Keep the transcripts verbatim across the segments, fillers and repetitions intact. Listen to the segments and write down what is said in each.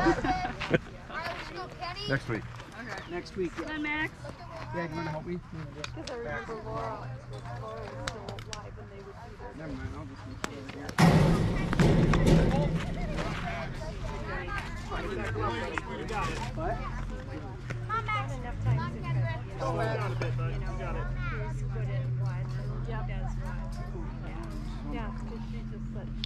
Next week. Okay. Next week. Hi, Max. Yeah, you want to help me? Because I remember Laura. Laura was still alive and they would be there. Never mind, I'll just be here. You got it. What? Not enough time to fit. Slow it down a bit, bud. You got it. Who's good at what? Yep. Does what? Yeah. Yeah, because she just said she.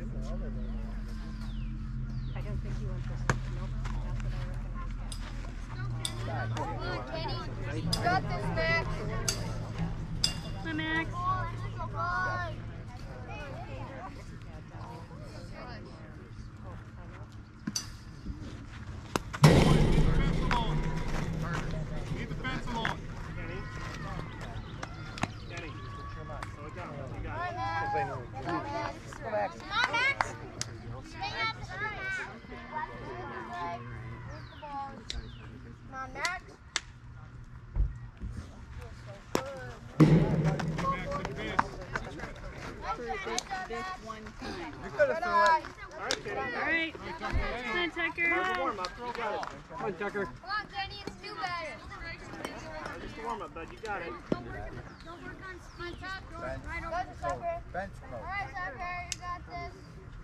I don't think he went to. Nope. That's what I recognize. Come on, Kenny. You got this, Max. Hi, Max. Leave the fence alone. Kenny. Kenny. Slow it down. You got it. Come on, Max. Come on, Max. Stay up the street. Come on, Max. This one time. You could have thrown it. All right, Kenny. All right. Come on, Tucker. Here's a warm up. You got it. Come on, Tucker. Come on, Kenny. It's too bad. Just a warm up, bud. You got it. Don't work on speed top. Right over the Tucker. Bench All right, Tucker. You got this.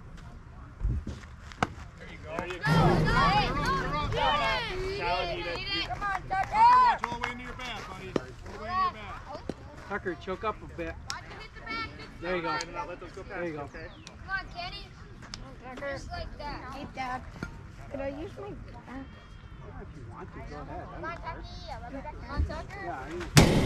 There you go. There you Go, go. go. Hey, go. Get it. Callan, eat it. Come on, Tucker. Watch all the way into your bat, buddy. All the way into your bat. Tucker, choke up a bit. Watch him hit the back. There you go. Try to not let those go past There you go. okay? Come on, Kenny. Just like that. Hey, Dad. Could I use my... If you want to, go ahead. Come on, Tucker. Come on, Tucker. Yeah, I mean,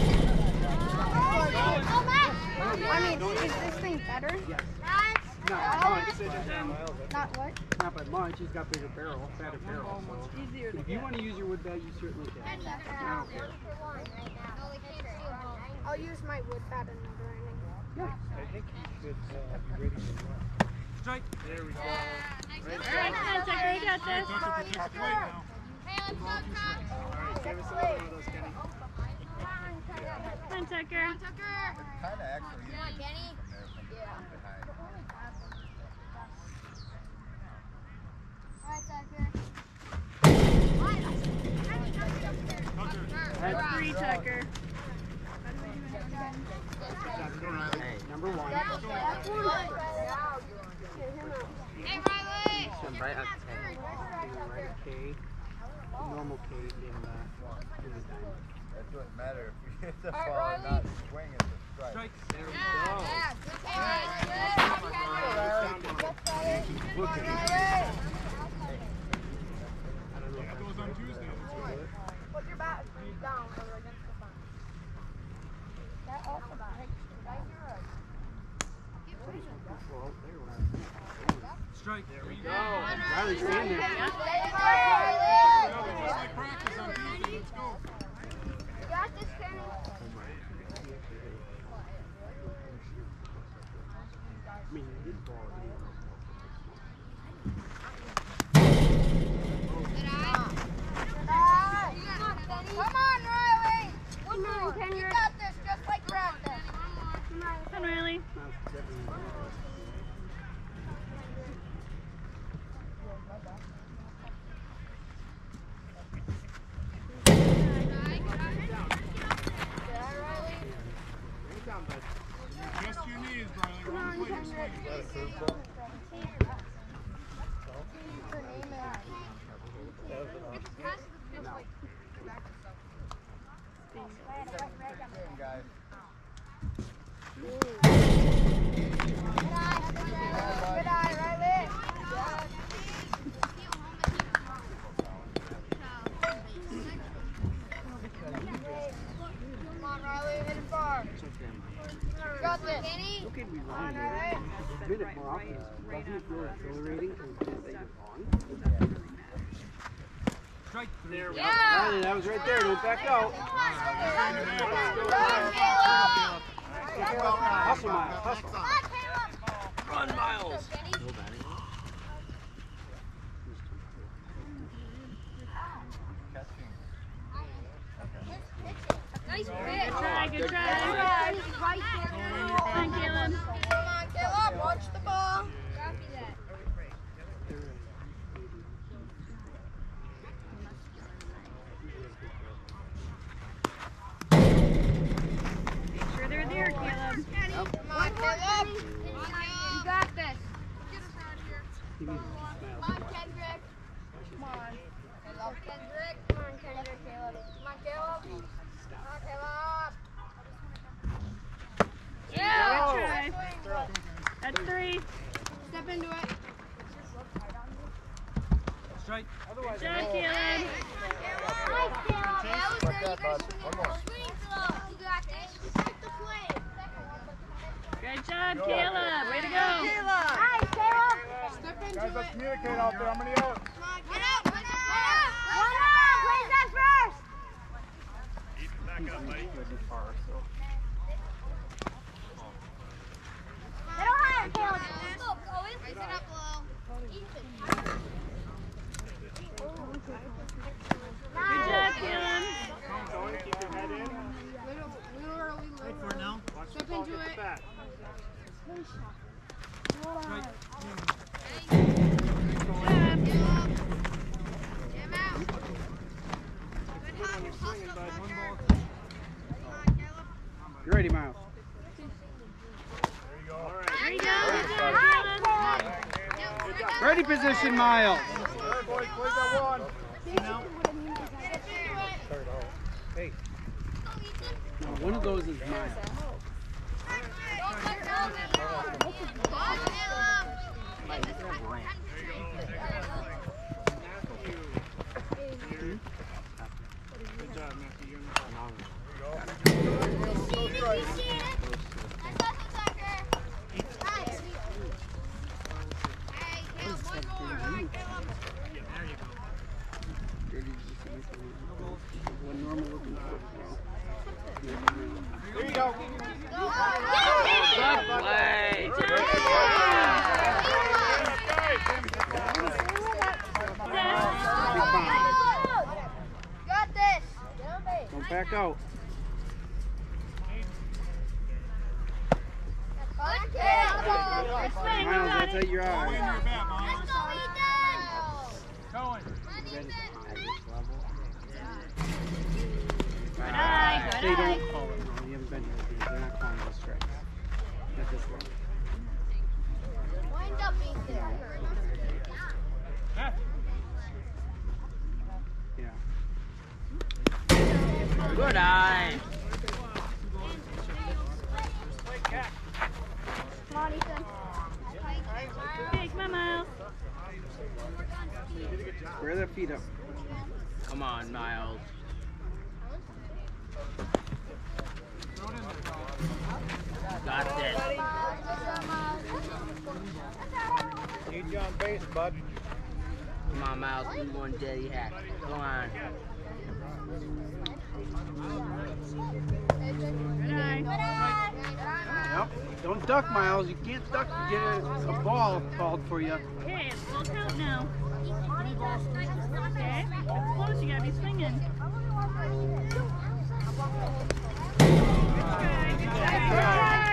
Oh, Max. I mean, is this thing better? yes. Max. Not much. Not what? Not by much. He's got bigger barrel, fatter barrel. So Easier to if you want to use your wood bat, you certainly can. Kenny, you can I have don't care. one for one right now. No, they can't steal both. I'll use my wood bat another inning. Yeah. I think you should uh, be ready to run. Strike. There we go. Yeah, Right nice. there. All right, come on, Tucker. You got this. Tucker, protect the plate now. Hey, let's go, Tuck. All right, give us another one of those, Kenny. Come on, Tucker. Tucker. Kind of actually Come on, Kenny. from there from Yeah. behind. All right, Tucker. Tucker. That's three, Tucker. Hey, number one. Hey, Riley. Some right up ten. Right K. Normal K in the in the diamond. That doesn't matter if you hit the All right, ball or Riley. not. Swing it to strike. Strike. There we Yeah, go. yeah. Good play, Riley. Good. Good, Riley. Look Come at on, it. Riley. Yeah, that was on Tuesday. That's good. Put your bat down over against the fence. That also breaks right here. Strike. There we go. Riley's standing there. Hey, Just Riley. like practice on Tuesday. Let's go. You got this, Kenny. I mean, he did ball it. Good eye. Good eye. Come on, Riley. One more. You got this, just like practice. Come on, Riley. That's definitely- Bring it down, bud. Just to your knees, Riley. Run the plate. You're swinging. Is that a curveball? Swing, guys. Good eye, Riley. Come on, Riley, hit it far. You got this. Kenny. Okay, we run it. Hit it more often. Doesn't it feel exhilarating to just say you're wrong? Strike. There we go. Yeah. Riley, that was right there. Don't back out. Hustle, Miles. Hustle. Run, Miles. Catching. Nice pitch. Good try, good try. Come on, Caleb. Come on, Caleb. Watch the ball. Copy that. on. Caleb. Kendrick. Come on, Kendrick. Caleb. Come on, Caleb. Come on, Caleb. Yeah. Good try. That's three. Step into it. Strike. Good job, Caleb. Nice, Caleb. That was there. You guys swing it. Swing slow. You got this. Take the swing. Good job, Caleb. Way to go. Nice, Caleb. Step into Guys, it. let's communicate out there. How many out? Come on, get out. Get out. One out. Play that first. Back up, buddy. Middle higher, Caleb. Go, Chloe. Raise it up low. Ethan. Good job, Caleb. Keep your head in. Little, little early, little Wait for it now. Watch Step the ball into get it. the bat. Jam out. Good hop. You're swinging, bud. One ball. Come on, Caleb. You're ready, Miles. There you go. All right. There you go. Good job, Caleb. Ready position, Miles. All right, boys. Play that one. Now. Hey. No, one of those is Miles. Good job, Matthew. You're in the ball. One normal looking football. There you go. Good play. Got this. Don't back out. Miles, that's at your Go in eye. your bat, Miles. Let's go, Ethan. Going. Good eye. Good They eye. don't call it. No, you haven't been here. They're not calling those strikes. Not this one. Wind up, Ethan. Yeah. Good eye. Come on, Ethan. Okay, come on, Miles. Square their feet up. Come on, Miles. Got this. Need you on base, bud. Come on, Miles. Do one daddy hack. Come on. Good eye. Yep. Don't duck, Miles. You can't duck to get a, a ball called for you. Okay, it's full count now. Okay, it's close. You gotta be swinging. Good try. Good try.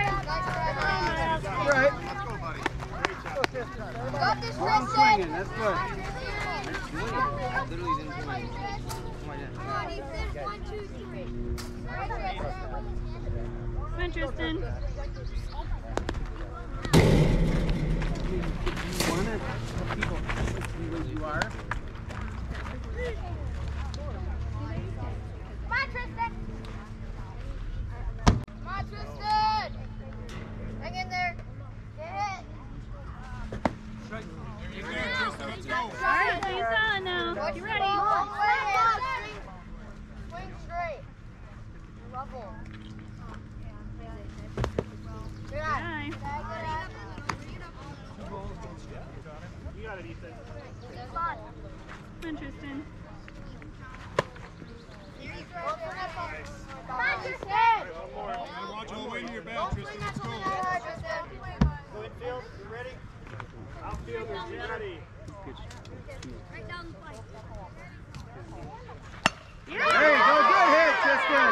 All right. Let's go, buddy. Got this, Well, I'm Tristan. swinging. That's good. Literally didn't do anything. Come on, Ethan. One, two, three. Come on, Tristan. You want to tell people how good you are? Come on, Tristan. Come on, Tristan. Hang in there. Get it. Get there, Tristan. Let's go. All right, he's on now. Watch You the ready? ball. Swing, swing straight. Level. Good eye. Good eye. Good eye, good eye. You got it, Ethan. Come on. Come on, Tristan. Come on, Tristan. One more. Hey, watch all the way to your bat, Tristan. Let's go. Go infield. You ready? Outfielders, get ready. Right down the pipe. Hey, go good hit, Tristan.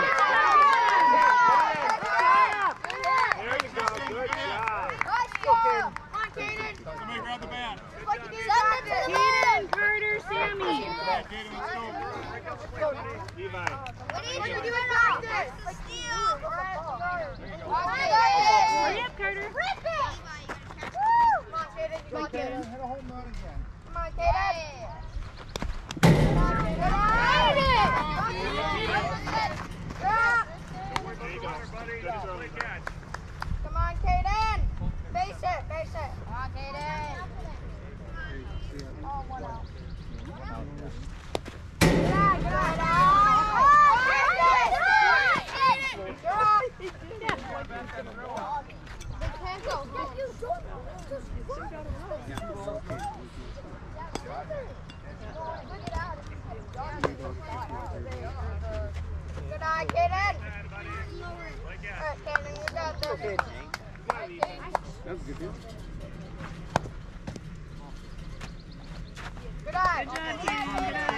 There you go. Good job. Nice job. Come on, Kaden. Somebody grab the bat. Like you do that. Kaden, Carter, Sammy. All right, Kaden, let's go. Levi. What are you doing out there? Steal. Hurry up, Carter. Rip it. Woo. Come on, Kaden. You got this. Hit a home run again. Come on, Kaden. Good eye, Kaden. Alright, Kaden, you got this. That was a good deal. Good eye. Good job, Kaden. Good eye.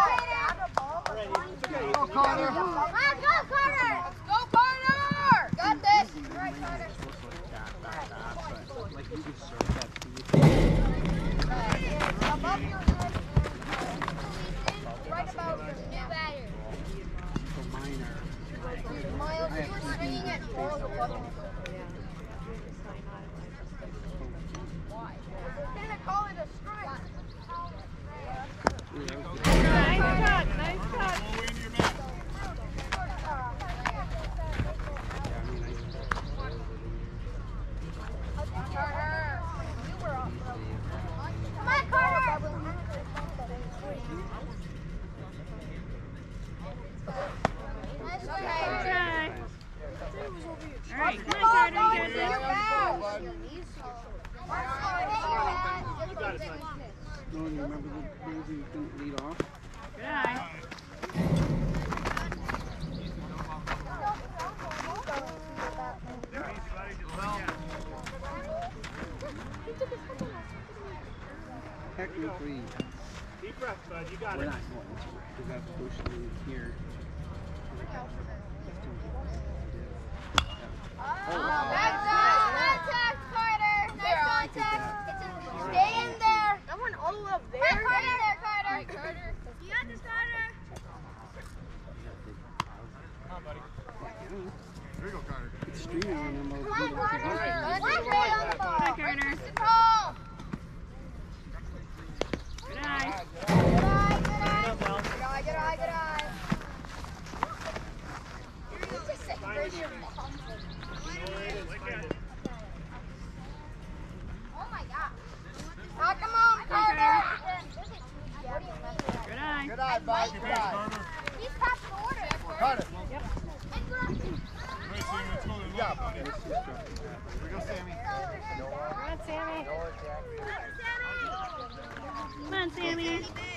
Go, Carter. Let's go, Carter. Let's go, Carter. Got this. All right, Carter. Like you could serve that to Above your head. Right about your new batter. so mine are. Miles, you were swinging at horrible levels. Why? We're gonna call it a strike. Nice cut, nice cut. Carter, you were off. Come on, Carter. Nice try. Try. All right, come on, Carter. You got this. No, do you remember the days you couldn't lead off? Good eye. Technically, Deep breath, bud. You got we're it. not going to because that's supposed to be here. Back touch, back touch, Carter. Nice contact. Stay in there. That one all the way up there. Hey, Carter, there, Carter. Right, Carter. You got this, Carter. Come on, buddy. There you go, Carter. It's streaming on them. Come on, Carter. Let's play on the ball. Hi, Carter. Control. Good eye. Good eye, good eye. Good eye, good eye, good eye. You're just saying right here, Mom. Oh my God. Oh, come on, Carter. Good eye. Good eye, bud. Good eye. Carter. He's top the order. Carter. Yep. Right, Sammy, let's go. Yeah, Here buddy. we go, Sammy. Come on, Sammy. Come on, Sammy.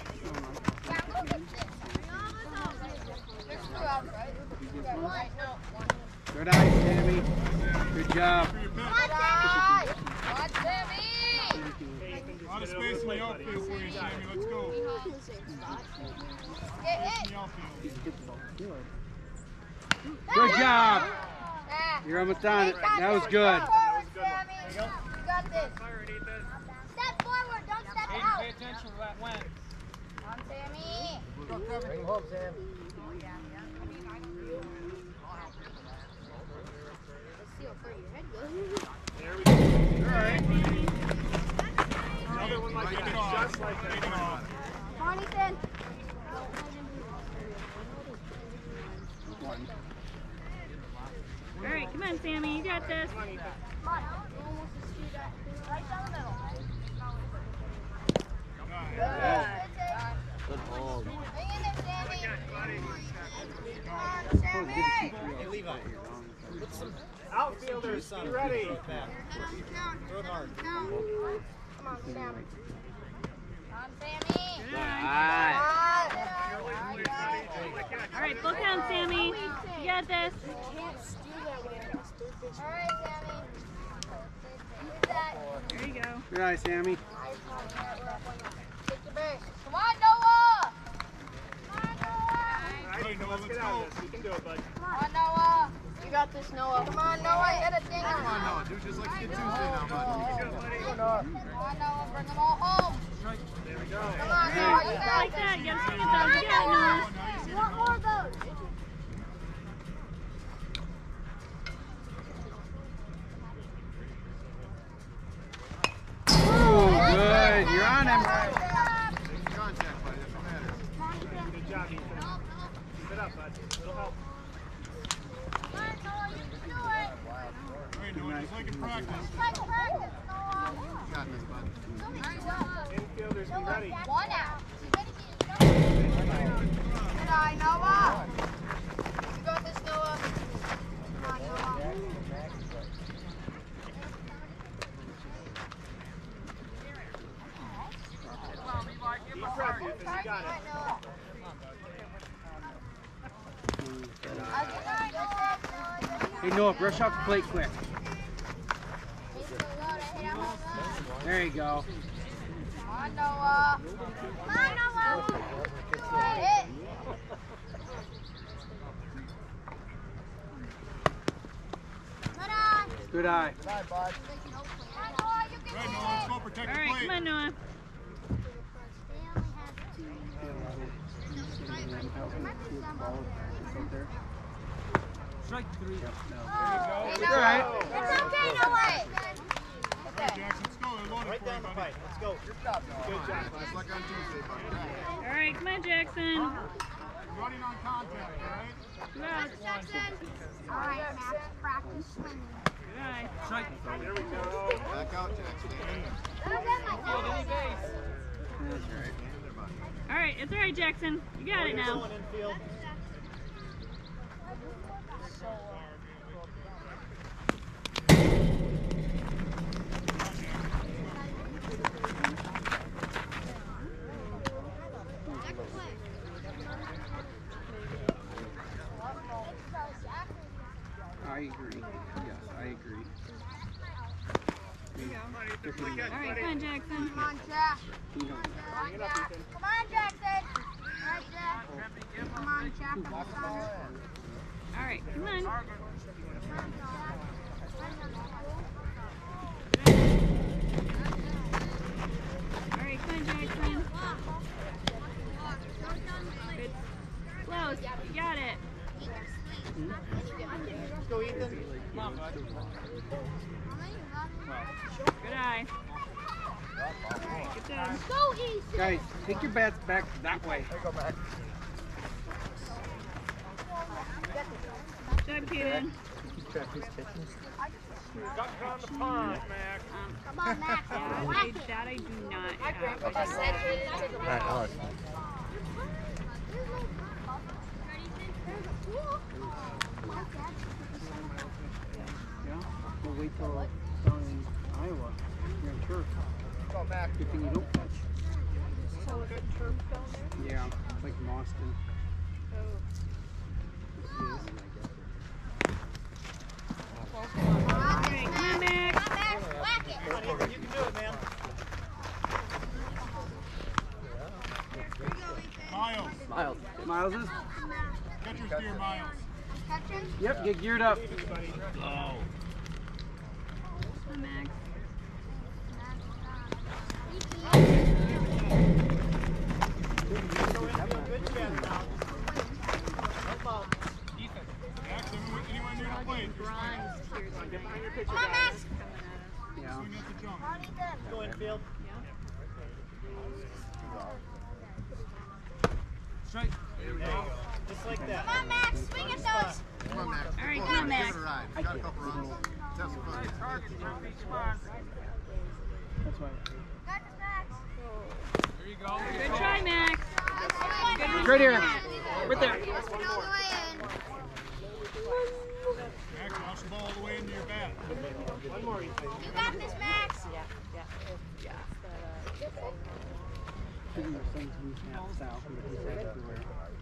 There's two out, right? One, no. Good eye, Sammy. Good job. Come on, Sammy! Come on, Sammy! A lot of space in the outfield for you, Sammy. Let's go. Get In it! the outfield. Good job. Ah. You're almost done. That was good. Forward, Sammy. You got this. Step forward, don't step out. Pay attention to that wind. Come on, Sammy. Bring him home, Sam. There we go. All right. Another one like Right, that. get off. Just like Right, get that. off. Come on, Ethan. One. All right, come on, Sammy. You got this. Come on. Right down the middle. Good hold. Hang in there, Sammy. Come on, Sammy. Hey, Levi. Outfielders, be ready. Throw it hard. Come on, Sammy. Come on, Sammy. Good eye. Aye. All right, full count, Sammy. You got this. All right, Sammy. Who's that? There you go. Good eye, Sammy. Take the base. Come on, Noah. Come on, Noah. All right, Ethan, let's get out of this. You can do it, bud. Come on, Noah. You got this, Noah. Come on, Noah. Get a ding. Come on, Noah. Do just like you did Tuesday now, bud. Come on, Noah. Bring them all home. There we go. Come on, Noah. You Just got like this. that. You gotta swing it though. You got it, Noah. Want more of those? Ooh, good. You're on him. Contact, buddy. That's what matters. Good job, Ethan. Keep it up, bud. It'll help. Come on, Noah. You can do it. All right, Noah. Just like in practice. Like practice, Noah. You got this, bud. Infielders, be ready. One out. You gotta get right, Noah. You got this, Noah. Come on, Noah. Keep pressing it, you got it. Hey Noah, brush off the plate quick. There you go. Come on, Noah. Come on, Noah. Hit. Good eye. Good eye. Good eye, bud. Come on, Noah, you can Right, do Noah, let's it. go protect All the right, plate. come on, Noah. Strike three. Yep, no. Hey, It's Noah. all right. It's okay, Noah. All right, Jackson, let's go. They're loaded Right for down you, the buddy. pipe. Let's go. Good job, Noah. Good job. It's like on Tuesday, buddy. All right, come on, Jackson. Running on contact, all right? Good eye. Jackson. All right, Max. Practice swinging. Good eye. There we go. Back out, Jackson. That was at my That's right. All right, it's all right, Jackson. You got it now. Going infield. I agree. Yes, I agree. All right, come on, Jackson. Come on, Jack. You know, Come on, Jack. Come on, Jackson. All right, Jack. Come on, Jack. All right, come on. All right, come on, Jackson. Good. Close. You got it. Let's go, Ethan. Come on, bud. Good eye. All right, good job. Go, Ethan. guys, take your bats back that way. There you go, Max. Good job, Kaden. Duck on the pond, Max. Um, Come on, Max. that, I, Whack it. that I do not have. I said it. Right, Alex. Yeah? We'll wait till down in Iowa. You're in turf. Go, Max. Good thing you don't catch. So is it turf down there? Yeah, like in Austin. Oh. All right, come on, Max. Come on, Max. Whack it. Come on, Ethan. You can do it, man. Miles. Miles. Miles is? Catcher's gear, Miles. Catching. Yep, get geared up. Oh. Come on, Max. Go infield. Good chance now. Help out. Ethan. Max, anywhere, anywhere near the plate. Bronze tears on Get behind your Come pitcher, on, guys. Max. coming at us. Yeah. Swing at the jump. Come on, Ethan. Go infield. Strike. There you go. Just like that. Come on, Max. Swing at those. Come on, Max. All right, come on, Max. I get it. That's why. Got this, Max. Good try, Max. Good Right here. Right there. Let's get all the way in. Max, launch the ball all the way into your bat. One more, Ethan. You got this, Max. Shooting our son's new hat south, but he's everywhere.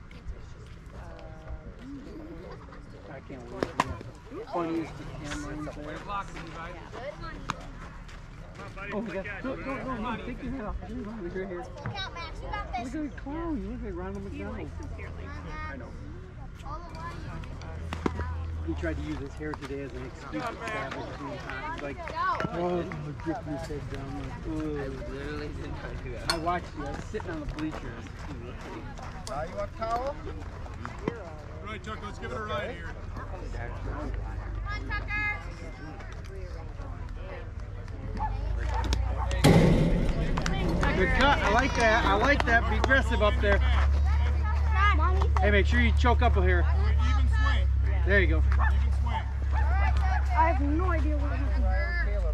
I can't wait to get funniest camera in there. Oh, yeah. No, no, no, no, take your head off. Look right here. Count, Max. You got this. Look at the clown. You look like Ronald McDonald. I know. All the way. He tried to use his hair today as an excuse to savage me. He's like, oh, drip your head down. Like, I literally did not do that. I watched you. I was sitting on the bleachers. Uh, you want a towel? Right, Chuck, let's give it a ride here. Come on, Tucker. Good cut. I like that. I like that. Be aggressive up there. Hey, make sure you choke up here. Even swing. There you go. Even swing. I have no idea what happened. Caleb.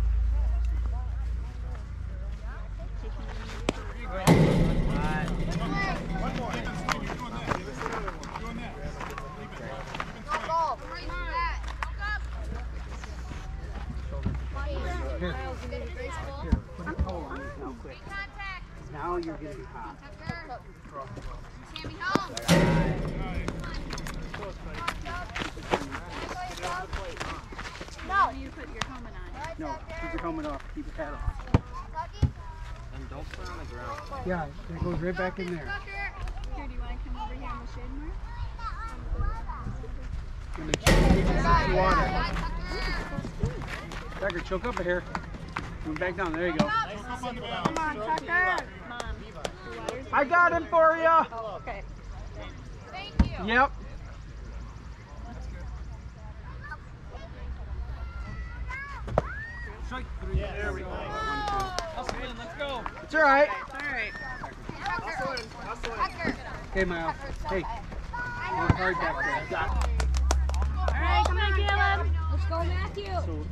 One more. Even swing. You're doing that. Keep your hat off. And don't put it on the ground. Yeah, it goes right back in there. Here, do you want to come over here in the shade more? And make sure you keep the water. Tucker, choke up a hair. Move back down. There you go. Come on, Tucker. Mom, the water's I got him for you. Oh, okay. Thank you. Yep. Strike three. Yeah, there we go. Hustle in, let's go. It's all right. It's all right. Hustle in, hustle in. Hey, Miles. Hey. Work hard back there. All right, come on, Caleb. Let's go, Matthew. So,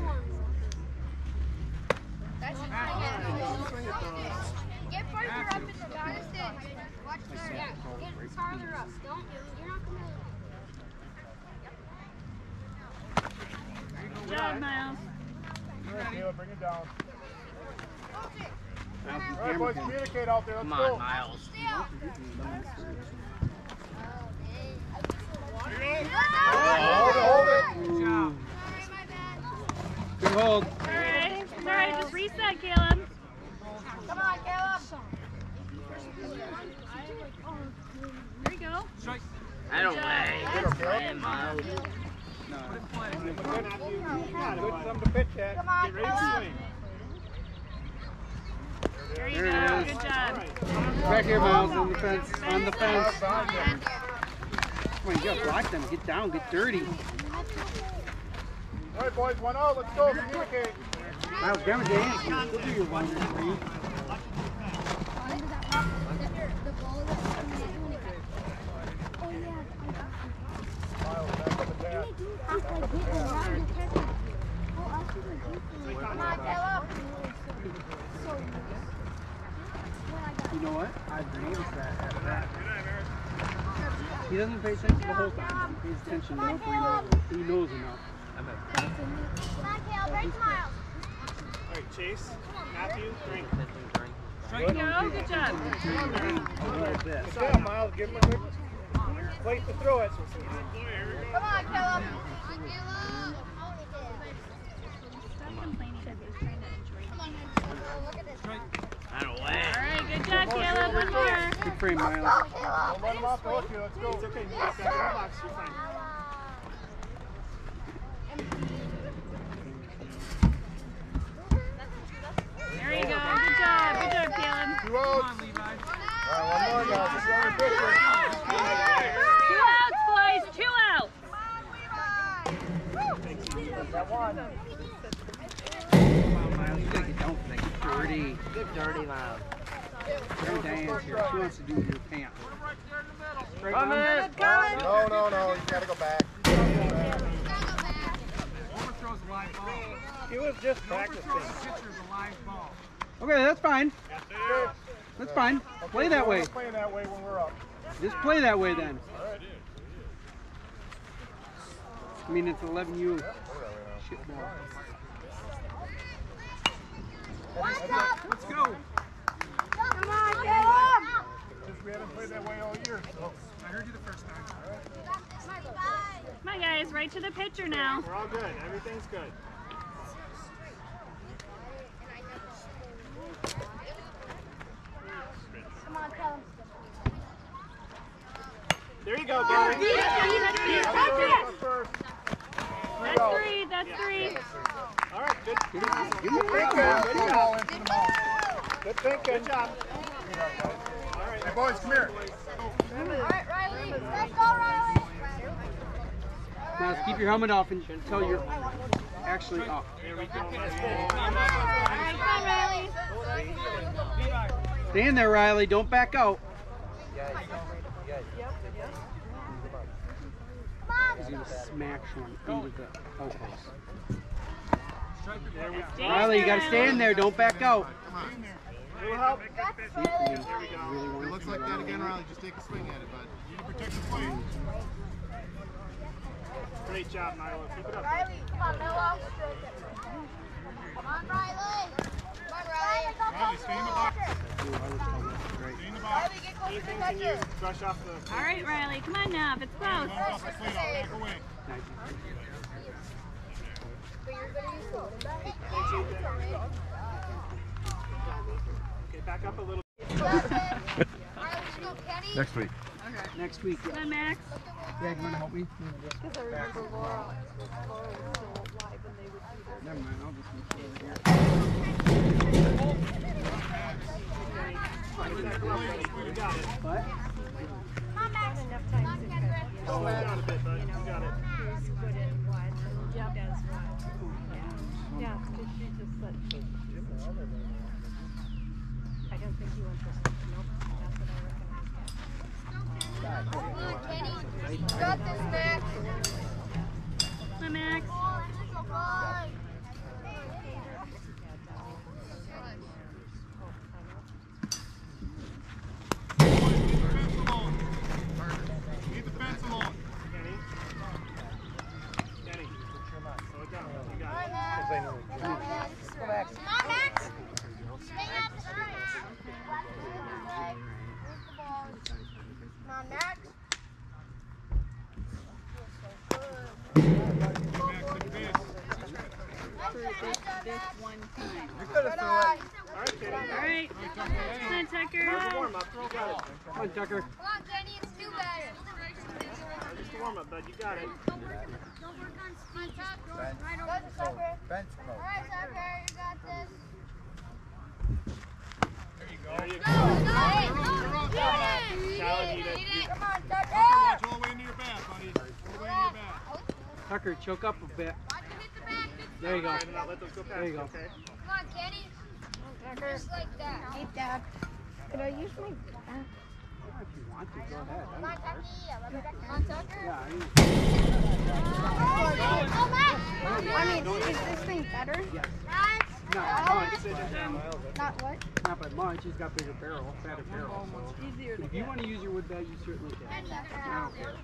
Get farther up in the distance. Watch the yeah. Get farther up. Don't. You're not gonna. Good job, Miles. All right, Caleb, bring it down. Miles, you All right, boys, camera communicate out there. Let's Come go. on, Miles. Hold it, hold it. Good job. Good hold. All right. It's all right. Just reset, Caleb. Come on, Caleb. There you go. Strike. I don't way. Good, Caleb. Hey, Miles. No. Put in play. Good some to pitch at. Come on, Get ready to Caleb. swing. There you There it go. is. Good job. Back here, Miles, on the fence. On the fence. Outside there. Come on, you gotta block them. Get down. Get dirty. All right, boys, one out. Let's go. Communicate. Miles, grab a dance. Go do your one, two, three. Miles, back up and down. Come on, Caleb. You know what? I've noticed that at that. He doesn't pay attention the whole time. He pays attention enough where he knows, he knows enough. Come on, Caleb. Right smile. All right, Chase, Matthew, drink. There you go. Good job. A little bit. Good job, Miles. Give him a quick place to throw it. Come on, Caleb. Stop complaining that he's trying to enjoy it. Look at this. I don't way. All right. Good job, Caleb. One more. Good frame, Miles. Don't let him off the hook here. Let's go. It's okay, you got that box, you're fine. There you go. Good job. Good job, Caleb. Two Come outs. on, Levi. All right, one more, guys. Just run your pitcher. Two outs, boys. Two outs. Got one. Come on, Miles. You gotta get down for that. Get dirty. Get dirty, Miles. There's Diane here. She wants to do your pants. Come in. No, no, no. You gotta go back. Overthrows a live ball. He was just practicing. Overthrows a pitcher's a live ball. Okay, that's fine. That's fine. Play that way. We're playing that way when we're up. Just play that way then. I mean, it's eleven U. Shit ball. Let's go. Come on, Caleb. Just we haven't played that way all year. So. I heard you the first time. Come on, guys. Right to the pitcher now. We're all good. Everything's good. Come on, Caleb. There you go, Gary. That's it. That's it. First. That's three. That's three. All right, good. Give me, give me Good a thinking. break. Good ball into the mouth. Good thinking. Good job. All right, hey boys, come here. All right, Riley. Let's go, Riley. Now, keep your helmet off until you're actually up. There we go. All right, come on, Riley. Stay in there, Riley. Don't back out. He's going to smack one into the outpost. There we go. Riley, you got to stay in there. Don't back out. Little help. It looks like that again, Riley. Just take a swing at it, bud. You need to protect the plate. Great job, Milo. Keep it up. Riley, come on, Milo. Come on, Riley. Come on, Riley. Riley, stay in the box. Stay in the box. Riley, get close to the Anything you can catcher. use. Brush off the. All right, Riley. Come on now. If it's close. Don't off the plate. I'll back away. Okay, back up a little. Next week. Next week. Yeah. Hi, Max. Yeah, you want to help me? Because I remember Laura, Laura was still alive and they would be there. Never mind, I'll just move over here. You got it. What? Not enough time to kind of, you Slow know, it down a bit, bud. you know, You got it. who's good at what, who does what. Yeah, yeah, because she just said she, I don't think he went for something. Nope, not that I recognize yet. Come on, Kenny. You got this, Max. Hi, Max. Come on. Keep the fence along. Kenny. Kenny. Slow it down. You got it. Come on, Max. Stay up straight. Come on, Max. This one time. Good eye. All right, Kenny. All right. Hi, Tucker. How's the warm up? You got it. Come on, Tucker. Come on, Kenny. It's too bad. Just a warm up, bud. You got it. Don't work on speed. Good, Tucker. Bench All smoke. right, Tucker. You got this. There you go. Go, go. Eat it. Salad, eat it. Come on, Watch Tucker. all the way into your bat, buddy. All the way into your bat. Tucker, choke up a bit. There you go. All right, and now let those go past There you you, go. okay? Come on, Kenny. Just like that. Hey, Dad. Could I use my back? If you want to, go ahead. Come I on, don't care. Tucky. Come on, Tucker. Yeah, I mean, Oh, Max. I mean, is this thing better? yes. Max. Not much. Not what? Not by much. He's got bigger barrel, fatter barrel. So Easier to if you want to use your wood bat, you certainly can. I don't care.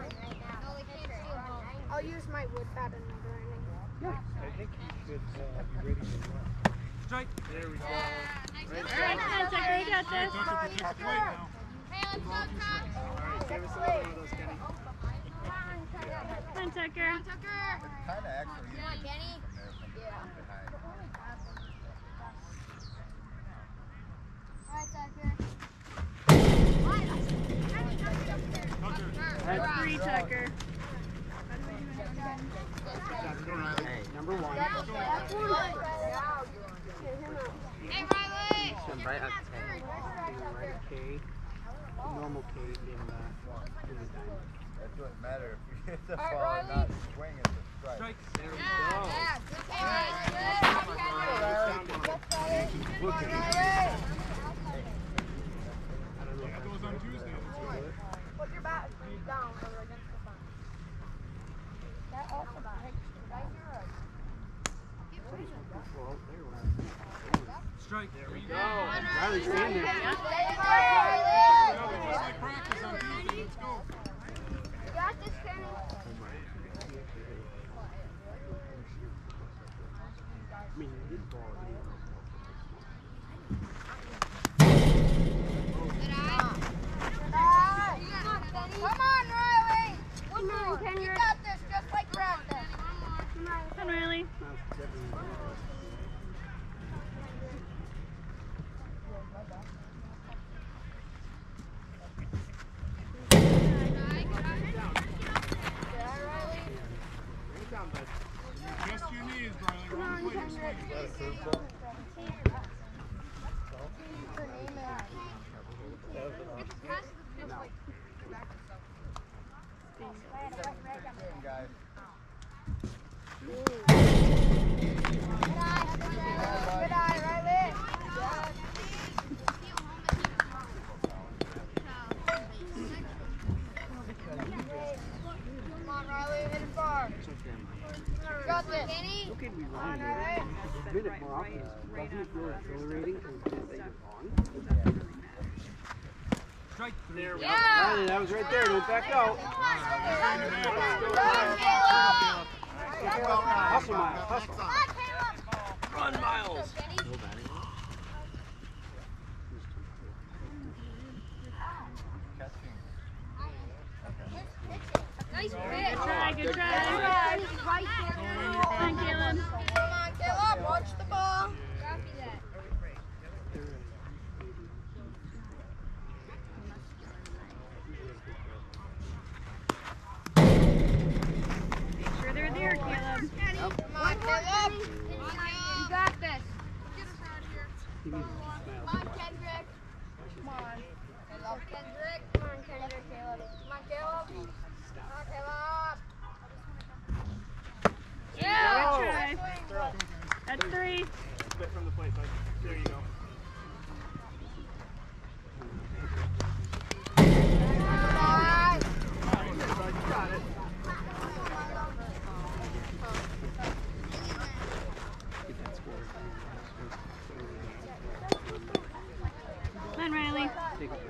I'll use my wood bat in the grinding. Yeah. I think you should uh, be ready to run. Strike. There we go. Right All right, come on, Tucker. You got this. Tucker protects the plate now. Hey, let's go, Tuck. All right, give us another one of those, Kenny. Come on, Tucker. Tucker. It's kind of actually Come on, Kenny. from behind. All right, Tucker. That's Three, Tucker. number one. Hey, Riley. Some right up ten. Right K, normal K in the, in the diamond. That doesn't matter if you hit the All right, ball and Riley. not swing at the strike. Strike. There we Yeah, go. yeah. Good play, Riley. Good play. Come on, Riley. Yeah, it goes on Tuesday. That's good. Put your bat down over against the fence. That also right here. Strike. There we go. Riley's standing there. Stay there, Yeah, Riley. but just like practice on Tuesday. Let's go. You got this, Kenny. I mean, he did ball it. Come on, Riley. One more. You got this, just like practice. Come on, Riley. Down, bud. Just your knees, Riley. Run the plate. You're swinging. Game, guys. Good eye, Riley. Come on, Riley. Hit it far. You got this. Kenny. Okay, we Come run on, it. Riley. Spin it more often. Doesn't it feel exhilarating to say you're on? Strike. There we go. Yeah. Riley, that was right there. Don't back out. Hustle, Miles. Hustle. Run, Miles. Catching. Nice pitch. Good try, good try. Right there. Come on, Caleb. Caleb. Come on, Caleb, watch the ball. Make sure they're there, Caleb. Come on, Caleb. You got this. He needs to smile. Come on, Kendrick. Come on. I love Kendrick. Come on, Kendrick, Caleb. Come on, Caleb. Come on, Caleb. Yeah, good try. That's three. Split from the plate, bud. There you go. Bye. You got it. Get that score. Come on, Riley. Take it.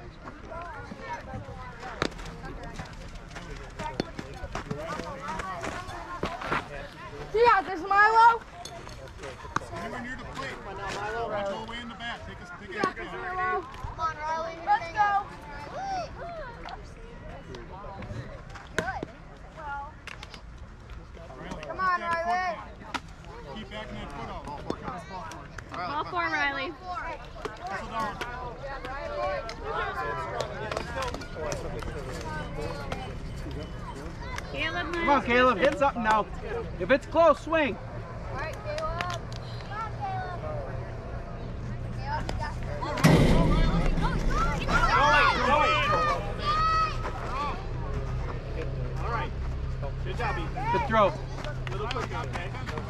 You got this, Milo. Anywhere near the plate. Watch all the way in the back. Take a, take a You got this, Milo. Come on, Riley. Let's go. Come on, Riley. Keep backing that foot out. Ball four, guys. Ball four. Ball four, Riley. Hustle down. Caleb, Come on, Caleb, hit something now. If it's close, swing. All right, Caleb. Come on, Caleb. Caleb, you got this. All right. Good job, Ethan. Good throw. Little quick, okay?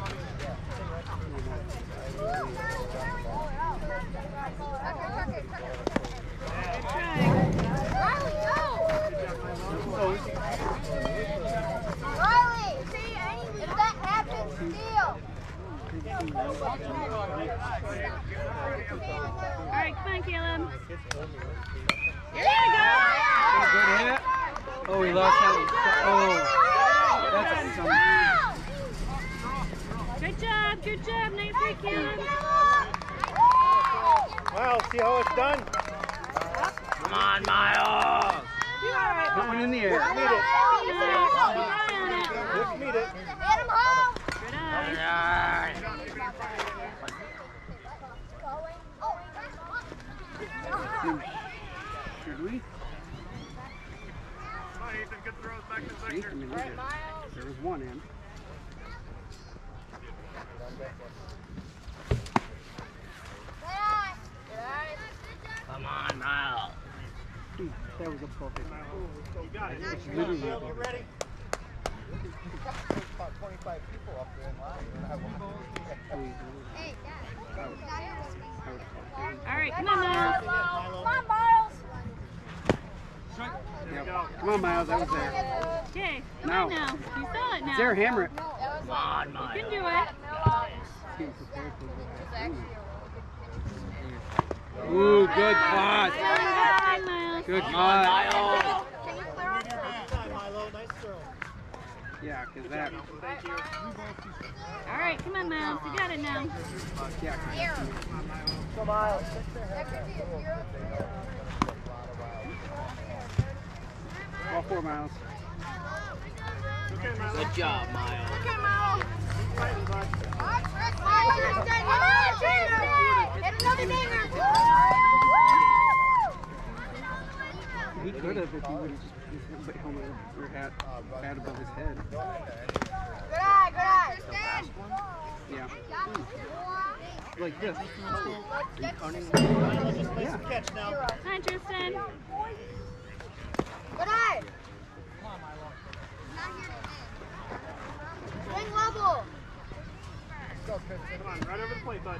Riley, go! Riley, if that happens, steal. All right, come on, Caleb. Good hit. Oh, he lost that. Oh, that's some. Good job, good job. Nice hit, Caleb. Well, see how it's done? Come on, Miles. Put one in the air. Meet it. Good Just meet it. Get him home. eye. Should we? Come on, Ethan. Good throws back to See? I sector. mean, there, there was one in. Come on, Miles. Hmm, that was a perfect. You got it. It's literally a You ready? About twenty-five people up there in line. You don't have one. Hey, All right, come on, Miles. come on, Miles. Yep. Come on, Miles. That was there. Okay, come Now. on now. You saw it now. It's there. Hammer it. Come on, You Miles. can do it. Getting prepared for it. Ooh, good pass. Good, Miles. Good Come on, pass. Miles. Can you clear off the Milo. Nice throw. Yeah, because that. Thank you. All right, come on, Miles. You got it now. Yeah, 'cause So, Miles. all four miles. Okay, Milo. Good job, Miles. Okay, Miles. Keep fighting, bud. Hit another dinger. He could have if he would have just put his helmet or hat, hat above his head. Good eye, good eye. Yeah. Like this. Yeah. Catch now. Hi, Tristan. Good eye. Swing level. Come on, right over the plate, bud.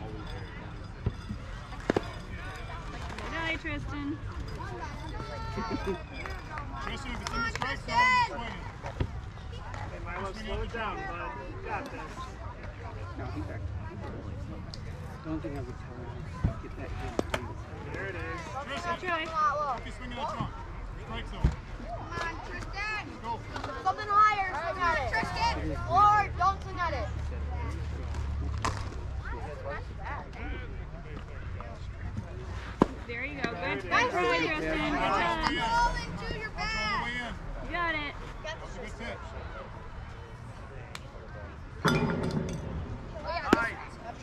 Good eye, Tristan. Tristan, if it's in the strike zone, swing. Hey, Milo, slow it down, bud. You got this. No, he back. The only thing I would tell him is get that hand behind his There it is. Tristan, Try. keep your swing in the trunk. Strike zone. Come on, Tristan. Go. Something higher. Swing at it. Tristan. Or don't swing at it. There you go. Good, good Nice try, swing. Tristan. Good Watch all the job. way in. Roll into your Watch all the back. way in. You got it. Got this. Good pitch.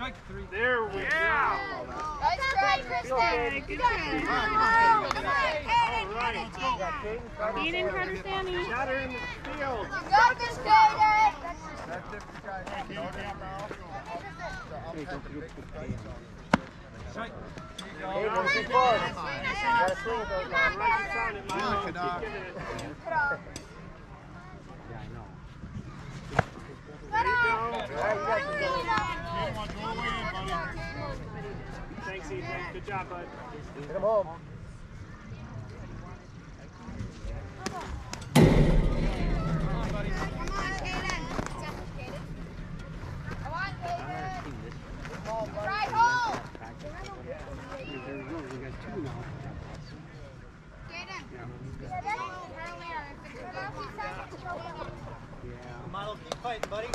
Strike three. There we go. Nice try, Kristen. Okay, good try. Come on, All right. Kaden, Carter, Sammy. Got her in the field. you got this, Kaden. That's it, guys. Hey, Kaden, down now. Strike. Hey, don't get close. You gotta swing with those guys. Right in front of my Good dog. Keep giving it. Yeah, I know. There you go. Kaden, want to go away in, buddy. Thanks, Ethan. Good job, bud. Get him home. Right home. There we go. We got two now. Yeah. Model, keep fighting, buddy.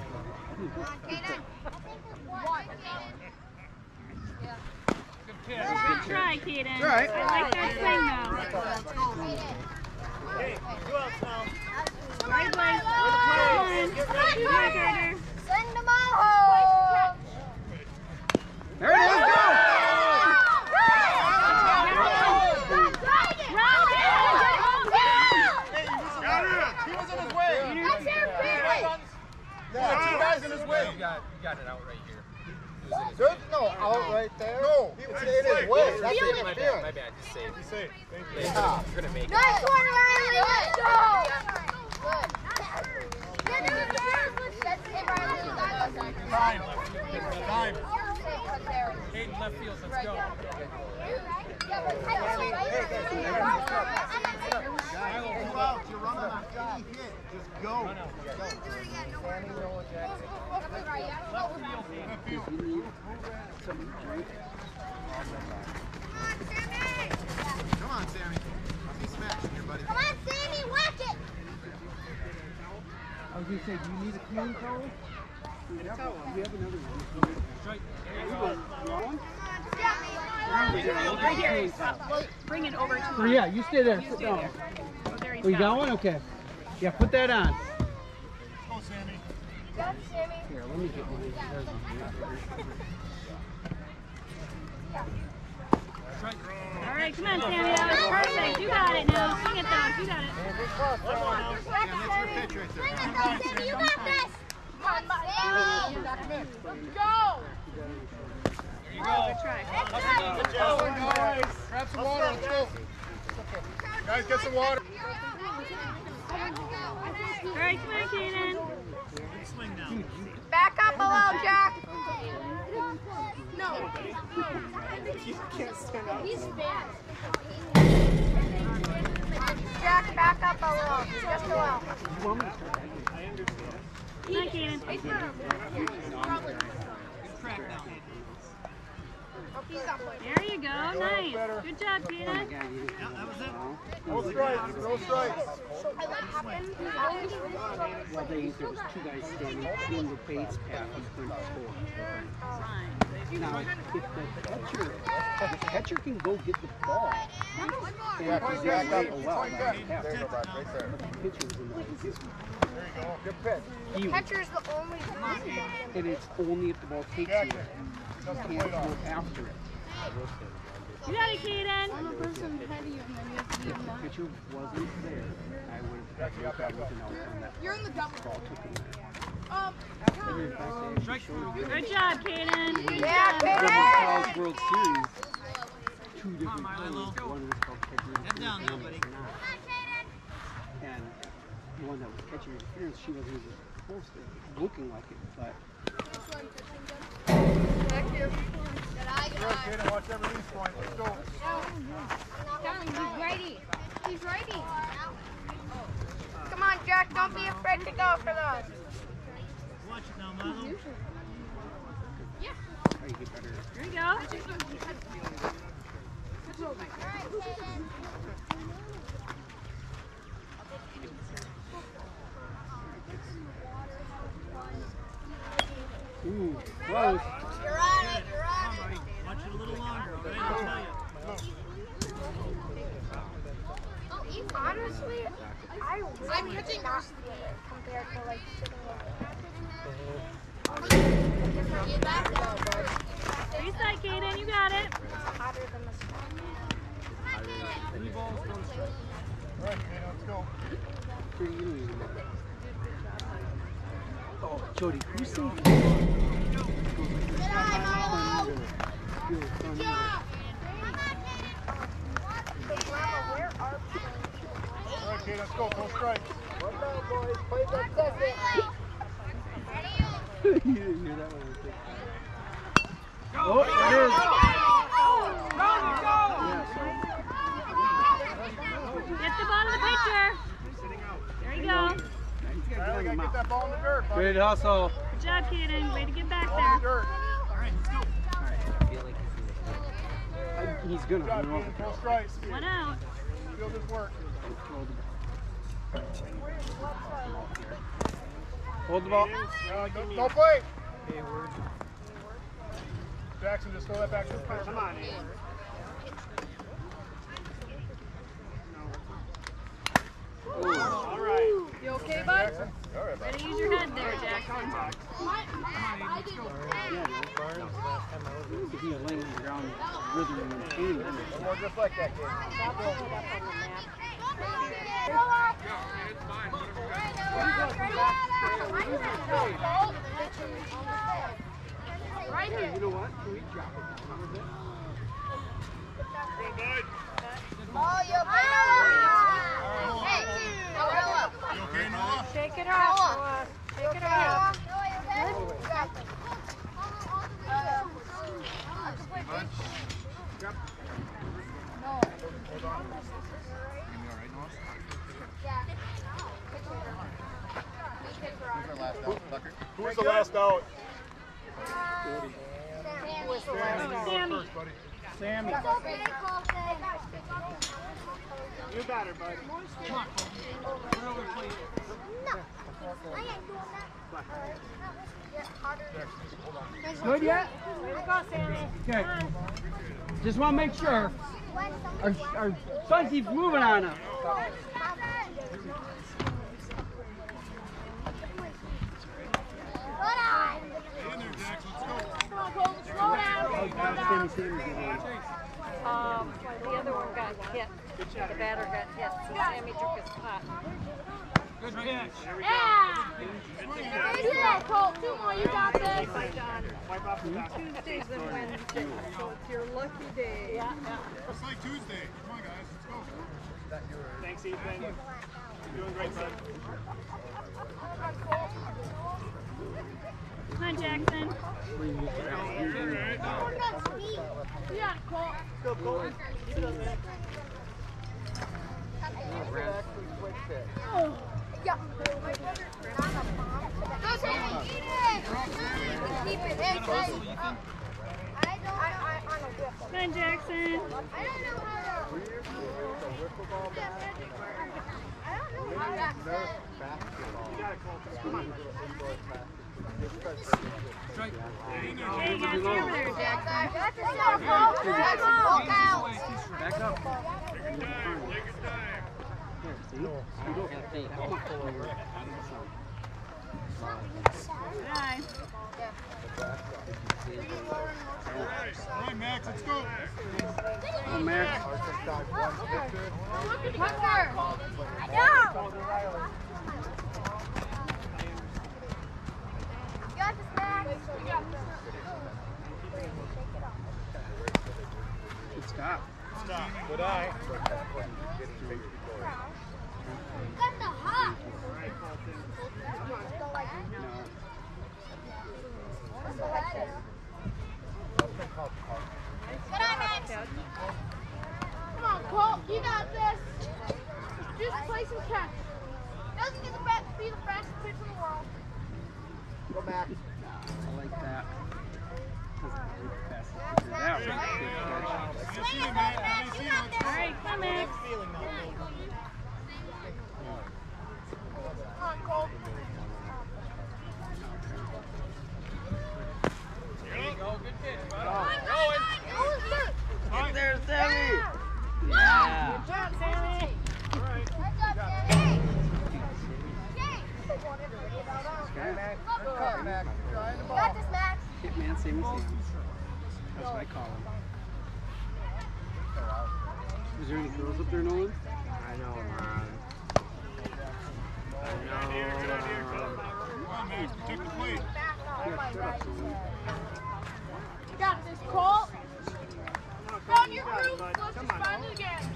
Good try, Kaden. All right. I like that swing, though. Let's go. Hey, who else now? All right, boys. Come on. Good try, Carter. Send them all home. There it is. Go! He was in his way. Yeah, two guys in his way. You got, you got it out right here. There's no out right there. No, he was in his way. That's it. My bad, my bad. Just say it. Be safe. Thank you. Yeah. You're gonna make it. Nice one, Riley. Let's go. Good. That's it, Riley. Time. Time. Hayden, left field. Let's go. Move out. You're running on any hit. Just go. Come on, Sammy. Be smashing here, buddy. Come on, Sammy, whack it. I was going to say, do you need a clean towel? We have, we have another one. Strike. You want one? Right here. Well, bring it over to Oh, him. yeah, you stay there. You Sit stay down. there. Oh, there he's Oh, you got it. one? Okay. Yeah, put that on. Go, Sammy. Go, Sammy. Here, let me get one. There's one. All right, come on, Sammy. That was perfect. You got it now. Swing it, though. You got it. Swing it, Sammy. Swing it, though, Sammy. You got this. Come on, Sammy. Let's go. There you go. Good try. Let's go. Guys, grab some water. Let's go. Guys, get some water. All right, come on, Kaden. Back up a little, Jack. No. He's bad. Jack, back up a little. Just a little. You want me to try? Come on, Kaden. There you go. Nice. Good job, Kaden. No strikes. No strikes. Well, they, there was two guys standing in the base path in front of the score. Now, if the catcher, the catcher can go get the ball, and if he's Back there up. right, oh well, Point now back. you have There you to. go, Bob. Right there. But the pitcher was in the position. There you go. Good pitch. He, Catcher's the only position. and it's only if the ball takes you. You can't go after it. You got it, Kaden. If the pitcher wasn't there, I would have got that with an out on that. You're in the double. Ball took him there. Um, And in fact, they actually showed me Good job, Kaden. Good Yeah, job. Kaden. College World Series, two different players. One was called catcher interference, one was not. And the one that was catching interference, she wasn't even supposed to, looking like it, but Good, Kaden. Watch that release point. Let's go. he's righty. He's righty. Come on, Jack. Don't be afraid to go for those. Watch it now, Milo. how you get better. There you go. Ooh, close. You're on it. You're on it. Watch it a little longer, all right? I'll tell you. Honestly, I really not see it compared to like sitting with Reset, Kaden, you got it. Three balls, one strike. All right, Kaden, let's go. Oh, Jody, who's saying? Good eye, Milo. Good job. All right, Kaden, let's go. Full strikes. One down, boys. Play that second. You didn't hear that one. Oh, there it is. Get the ball to the pitcher. There you go. All right, we gotta get that ball in the dirt, buddy. Good hustle. Good job, Kaden. Way to get back Ball in the there. dirt. All right, let's go. He's gonna. Good job, Kaden. Full strikes. One out. Field his work. Hold the ball. Uh, don't, don't play. Jackson, just throw that back to the pitcher. Come on, Ian. All right. You okay, bud? Jackson. All right, Ready to use your head there, Jackson. If you're laying on the ground, rhythm and pain. One more just like that, kid. Right here. You know what? Can we drop it down a bit? Oh, you okay? Hey, Noah. You okay, Noah? Shake it off, Noah. Shake it off. Noah, you okay? Who's the last out? Sammy. Sammy. You got her, bud. No, I ain't doing that. Good yet? Way to go, Sammy. Okay. Just want to make sure our, our son keeps moving on us. Sammy, Sammy, Um, the other one got hit. The batter got hit. So Sammy took his spot. Good pitch. There we go. Yeah! Good job, Colt. Two more, you got this. Wipe off the back. Tuesdays and Wednesdays, so it's your lucky day. Yeah, yeah. It's like Tuesday. Come on, guys. Let's go. Thanks, Ethan. You're doing great, bud. Come on, Jackson. Yeah, Colt. Go, Colton. Yeah. Go, Sammy. Keep it. Keep it. Hey, Colt. I don't know. I, I, I'm a whip. Come on, Jackson. I don't know how to. I don't know how to. You got it, Colton. Come on. Hey, you gotta stay over there, Jackson. That's a shot, Colt. Jackson, Colt out. Back up. Take your time. Take your time. Bye. All right, Max, let's go. Oh, Max. Hunter. Yeah. You got this, Max. You got this. Good stop. Stop. Good eye. Got the hot. Good eye, Max. Come on, Colt. You got this. Just play some catch. Doesn't get the best, be the fastest pitch in the world. Go, Max. I like that. That was a good catch. Swing it, Max. You got this. All right, come in. Sammy Sam. That's what I call him. Is there any girls up there, Nolan? I know, man. I know. Come on, Max, protect the plate. Yeah, shut up, Nolan. You got this, Colt. Down your group. Let's just find it again.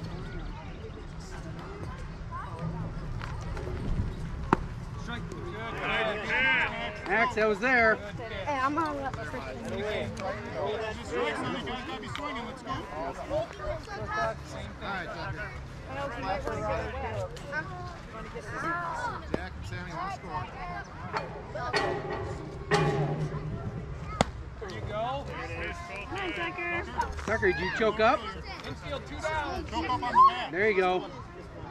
Max, that was there. Hey, I'm hung up for Just strike, son. You guys gotta be swinging. Let's go. All right, Tucker. Jack and Sammy want to score. There you go. Come on, Tucker. Tucker, did you choke up? Infield, two down. Choke up on the back. There you go. One.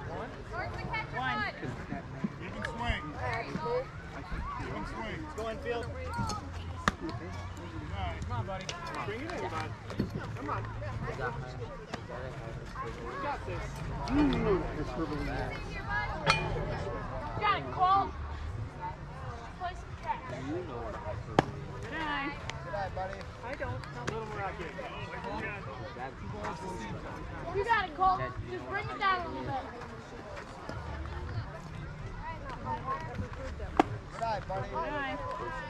Even swing. Even swing. Let's go infield. Come on, buddy. Bring it in, bud. Come on. You got this. It's verbally. Got it, Colt. Play some catch. Good eye. Good night, buddy. I don't. A little more accurate. You got it, Colt. Just bring it down a little bit. Good night, buddy. Good eye.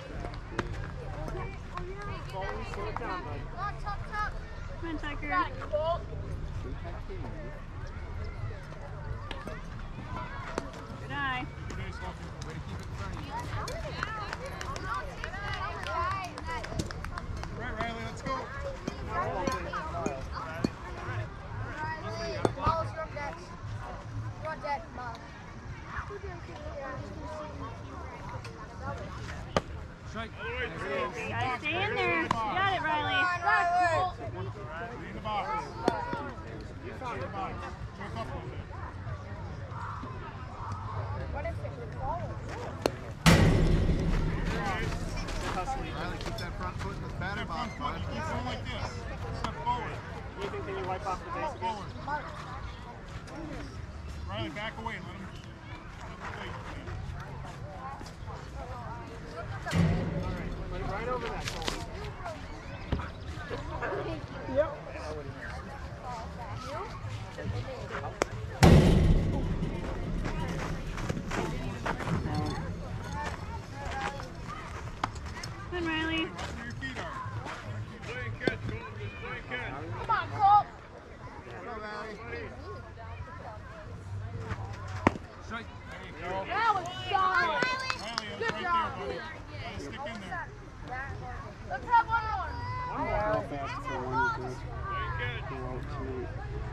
Slow it down, bud. Top, top, top. Come on, Tucker. Got it, Colt. Good eye. Right, Riley, let's go. Ball's from that. Run that, Mom. Gotta stay in there. You got it, Riley. In the box. In the box. Choke up a little bit. Riley, keep that front foot in the batter Step box, front foot. bud. You keep going like this. Step forward. Ethan, can you wipe off the base again? Forward. Riley, back away and let him let the plate. Put it right over that corner. Come on, Riley. Watch where your feet are. Come on, Colt. Go, Riley. That was solid. Riley, that's Good right job. there, buddy. Gotta stick in there. Let's have one more. Real fast for one good. Go out to.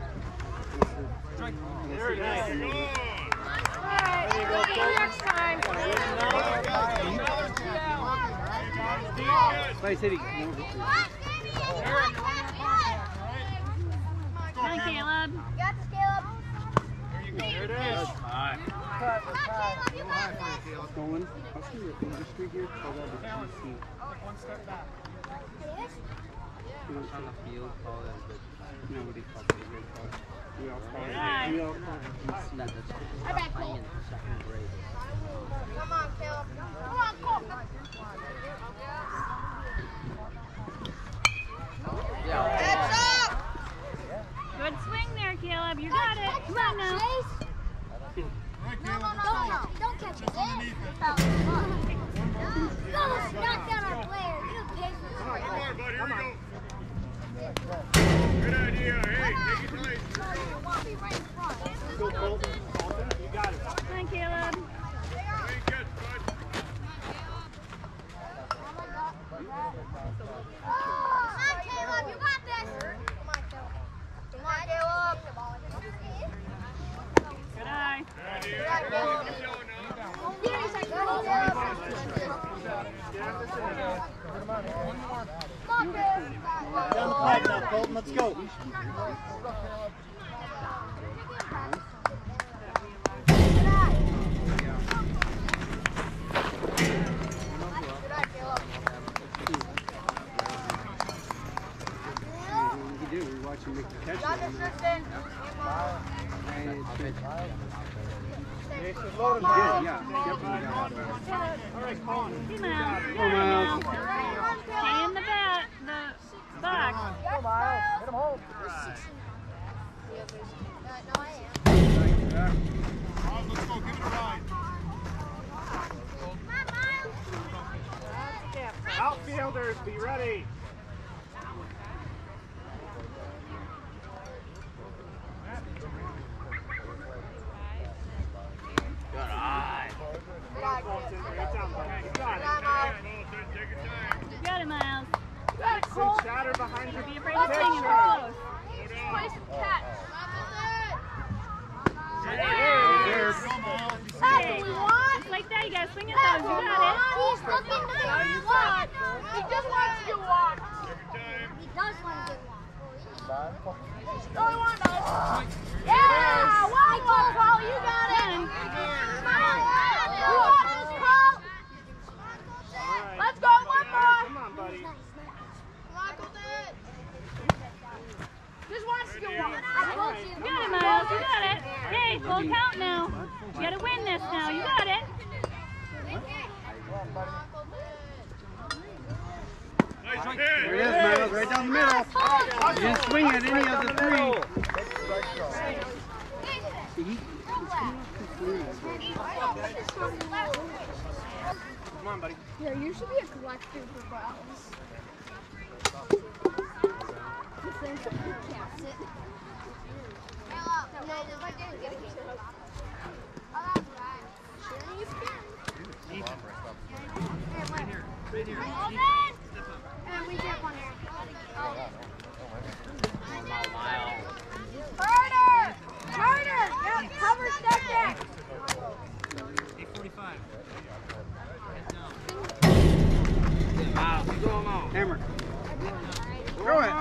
There it is. All right, There you go, see you next time. Spice City. Come on, Caleb. Got this, Caleb. There it is. Alright. Come on, Caleb. You got this. Nolan, I'll see your industry here. Oh, that'll be T C. One step back. You know, On the field, call it a good time. you know what he calls it, a good call. We all call Right. it, we all call it T C. That, that's I bet playing Colt. in second grade. Come on, Caleb. Come on, Colt. Yeah. Heads up. Good swing there, Caleb. You got it. Come on now. All right, No, Caleb, no, let's no, go. no. Don't catch it. Just underneath it. No, knock down our player. You pay for it. Come on, buddy, here we go. Good idea. Hey, take it nice. Be right in front. Go, Colton. Colton, you got it. Come on, Caleb. Hey, good, bud. Come on, Caleb. You got this. Come on, Caleb. Come on, Caleb. Good eye. Good eye, Caleb. Here he's like, go, Caleb. Come on, Caleb. Down the pipe now, Colton. Let's go. Good eye. Good eye, Caleb. We do. We watch him make the catch. Got this, Tristan. And it's good. Stay Jason, load him Yeah, down. yeah, definitely got out of there. All right, Colin. Hey, Miles. Go, Miles. Stay in the bat, the box. Come on, Miles. Hit him home. No, I am. Miles, let's go. Give it a ride. Outfielders, be ready. Good eye. Good down, Colton. You got it. You got it, Miles. Some chatter behind your Be afraid to swing if you're close. There. Go, Miles. Hey, just like that, you gotta swing it though. You got it. He's looking to get walk. He just wants to get walk. He does want to get walk. No, he wants to. Yeah! One more, Paul. You got it. You got this, Paul. Let's go. One more. Come on, buddy. Just wants to get walk. You got it, Miles. You got it. Hey, full count now. You gotta win this now. You got it. There it is, Miles, right down the middle. You didn't swing at any of the three. He- he's coming up too clean. Come on, buddy. Yeah, you should be a collector for balls. The things that you can't sit. No, if I didn't get a game. Oh, that's right. Sure you can. And we get one here. Carter! Carter! Yep, cover step back. eight forty-five. Miles, keep going on. Hammer. Throw it.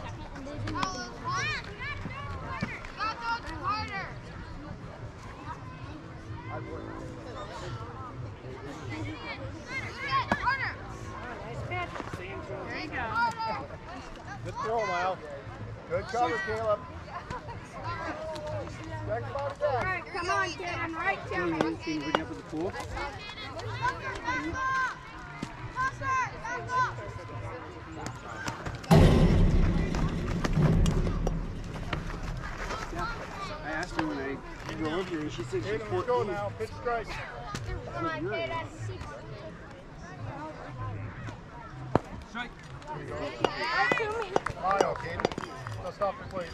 There you go. Good throw, Miles. Good cover, Caleb. Back about again. All right, come on, kid. I'm right to Can me. you can you bring it up at the pool? I asked her when I drove here, and she said she's Let's go fourteen. now. Pitch strike. Come on, kid. Strike. Mile, Kaden. Let's stop the plate.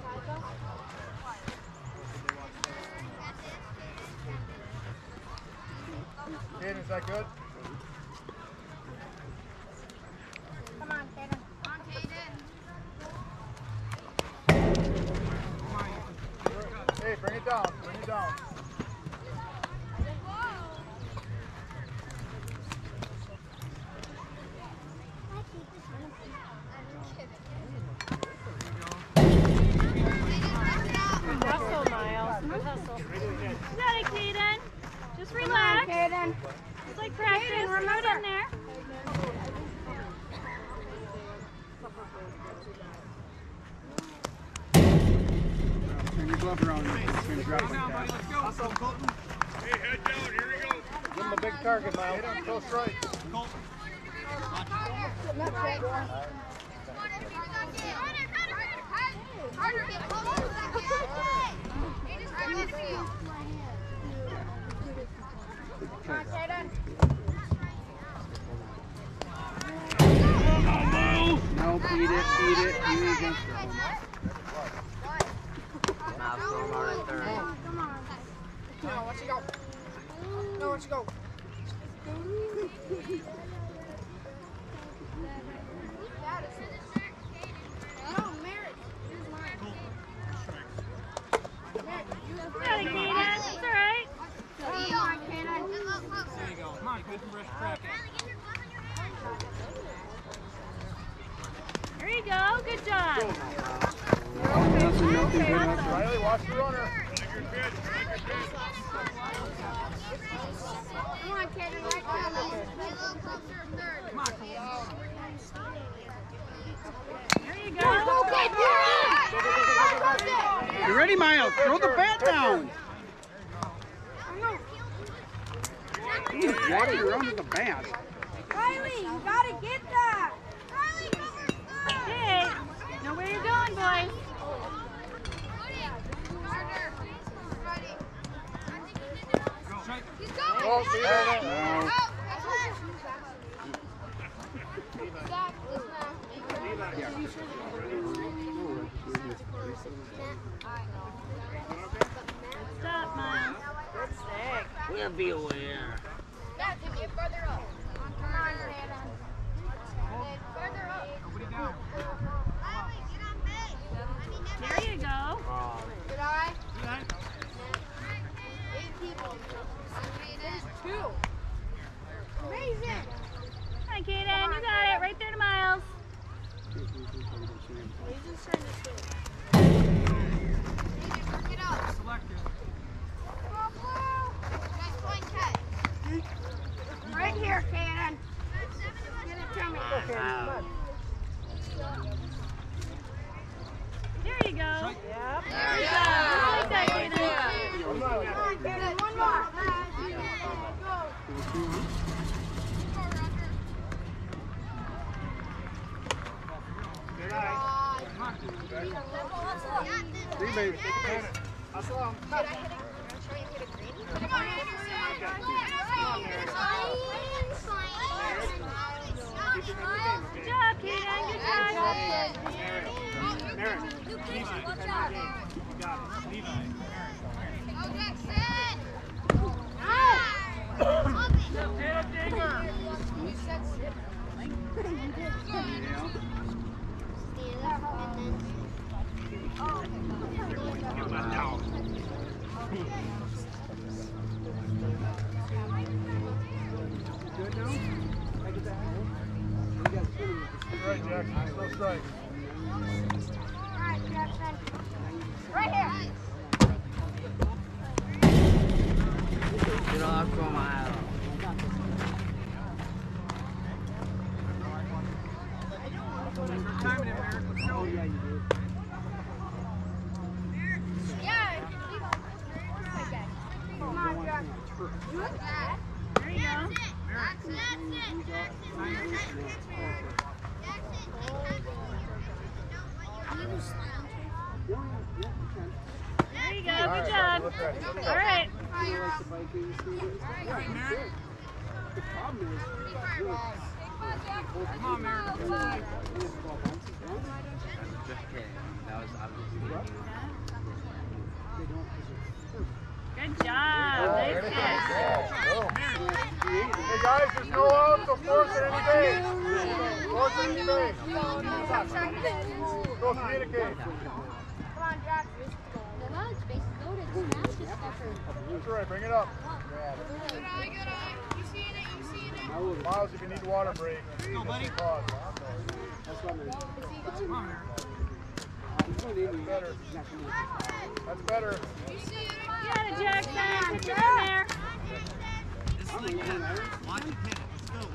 Kaden, is that good? Come on, Kaden. Come on, Kaden. Hey, bring it down. Bring it down. Hustle, Miles. Hustle. You got it, Kaden. Just relax. Kaden. It's like practice. Remote in there. Turn your glove around. Turn your drop like that. Hustle, Colton. Hey, head down. Here we go. Give him a big target, Miles. Throw strike. Come on, Kaden. No, eat it, eat it, eat it against her. Miles, throw him out at third. Come on. No, watch you go. No, watch you go. No, Merritt. Here's mine. Merritt, you You got it, Kaden. It's all right. Come on, Kaden. There you go. Come on, good fresh crack There you go. Good job. Nothing, nothing good enough. Riley, watch the runner. Come on, Kaden. Right down. There you go. Okay, You ready, Miles? Throw the bat down. All walking around with a bat. Riley, you gotta get that. Riley, Hey, know where you're going, boys. he's going. Oh, see that? No. Stop, Miles. We'll be aware. Dad, can you get further up? Come on, Brandon. Further up. Nobody down. Riley, get on base. There you go. Good eye. Good night. Eight people. There's two. Amazing. Hi, Kaden. You got it. Right there to Miles. He's just trying to shoot. Get up. Selected. Come on, Blue. You guys playing catch. Right here, Cannon. Get it to me. There you go. Yep. There you go. I like that, Kaden. Come on, Cannon. One more. Go. Good night. Teammates, take a pass. Hustle on. Did I hit a green? Try and hit a green? Come on, Good job, Kaden. Good job. Merrick. Levi. You got it. Levi. Go, Jackson! Get Digger. You said sit. Good now? I get that. You guys finished. Right, Jackson. No strike. Alright, Jackson. Right here. Get off from my aisle. Timing it, Merrick. Let's go. Oh, yeah, you do. Yeah. Come on, Jackson. There you go. There you go. Good job. All right. The problem is, Come on, Merrick. Just kidding. That was obviously they don't. Good job. Nice catch. Hey guys, there's no out, so force it any base. Force it any base. Go communicate. Come on, Jackson. The knowledge base is loaded. Smash this effort. That's right, bring it up. Good eye, good eye. You seeing it? You seeing it? Miles, if you need water break. Go, buddy. Pause. That's what I'm Come on, Merrick. Better. That's better. You see it? You got it, Jackson. Put you in there. Just like that. Watch it hit it. Let's go.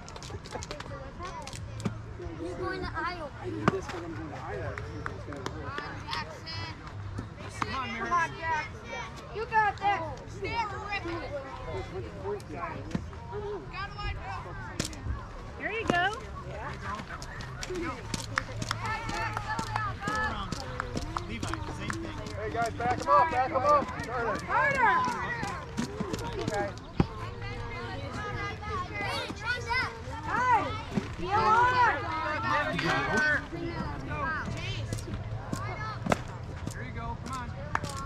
He's going to aisle. I need this because I'm going to Iowa. It's gonna hurt. Come on, Come Merrick. on, Jackson. You got that. Stand ripping it. What's the point there? I don't know. Got a wide Here you go. Levi, same thing. Hey guys, back him up, back him up. Carter. Harder. Okay. Hey, be on. There you go. Come on.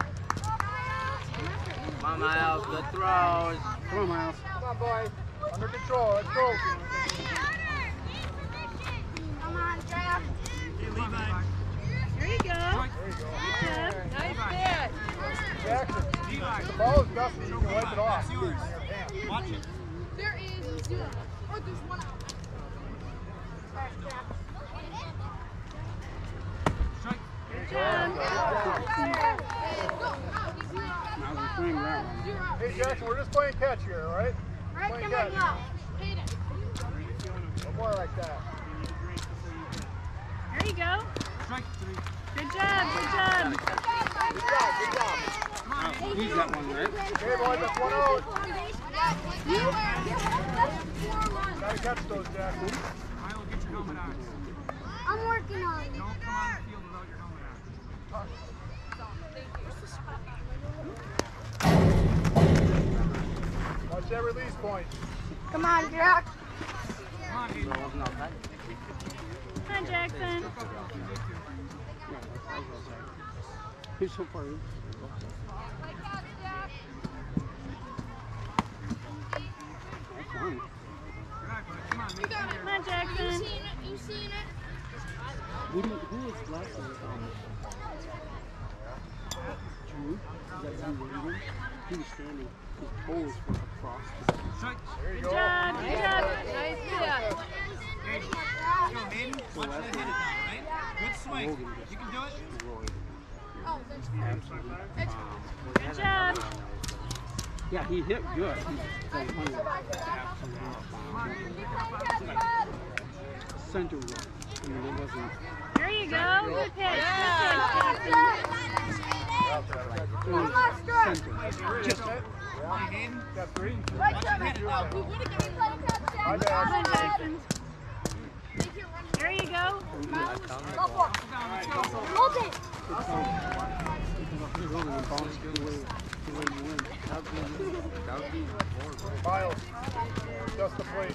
Come on, Miles. Good throws. Come on, Miles. Come on, boys. Under control. Let's go. Come on, Jack. Hey, Levi. Here you go. There you go. Nice catch. Jackson, Levi. the ball is dusty. You can wipe it off. That's yours. In your pants. Watch it. There is zero. Or there's one out. Alright, Jack. Strike. Good job. Now we're playing round. Hey Jackson, we're just playing catch here, all right? Right Playing coming catch. up. Hit it. No more like that. There you go. Strike three. Good job. Good job. Good job, good job. Come on, He's got one, right? Okay, boys, that's one out. Gotta catch those, Jack. Milo, get your helmet on. I'm working on it. Don't come on the field without your helmet on. Watch that release point. Come on, Jack. Come on, Hayden. Wasn't outside. Come on, Jackson. He's so far in. That's fine. Come on, make Come on, Jackson. You seen it? You seen it? Who, do, who was last time? Drew? Is that who you were eating? He was standing. His toes were across the Strike. There you Good go. job. Good job. Nice job. Hayden. Go, Hayden. Watch that hit it now, right? Good swing. You can do it. Oh, that's Good job. Yeah, he hit good. He like one of the center run. I mean, it wasn't. There you go. Good pitch. Good pitch, Jackson. It was center. Just Hey, Hayden. Got three. Watch that hit it now. We would have given play catch, My Jack. Come on, bad. Jackson. There you go. Go for it. Hold it. You're rolling the bounce the way, the way you win. Miles. Just the plate.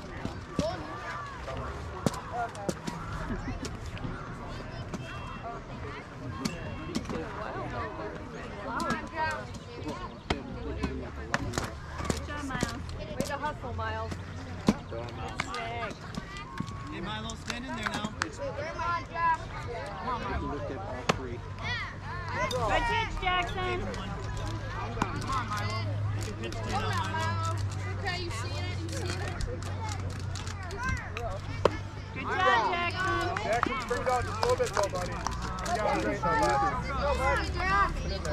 Good job, Miles. Way to hustle, Miles. Sick. Hey, Milo, stand in there now. Come on, Jack. You looked at all three. Good pitch, Jackson. Come on, Milo. You can pitch to now, Milo. Okay, you seen it? You seen it? Good job, Jackson. Jackson, bring it down just a little bit, though, buddy. You got it right now, bud. Come on, Jack.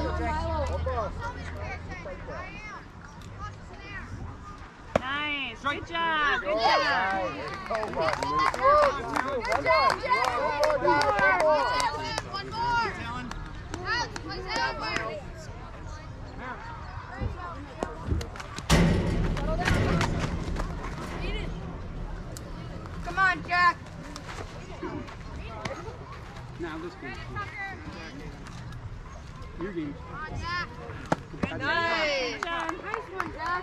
Nice. Good job. Good job. Go, bud. Good job, Jack. One more. Alan. Come on, Jack. Now this game's your game. Come on, Jack. Nice. Good job. Nice one, Jack.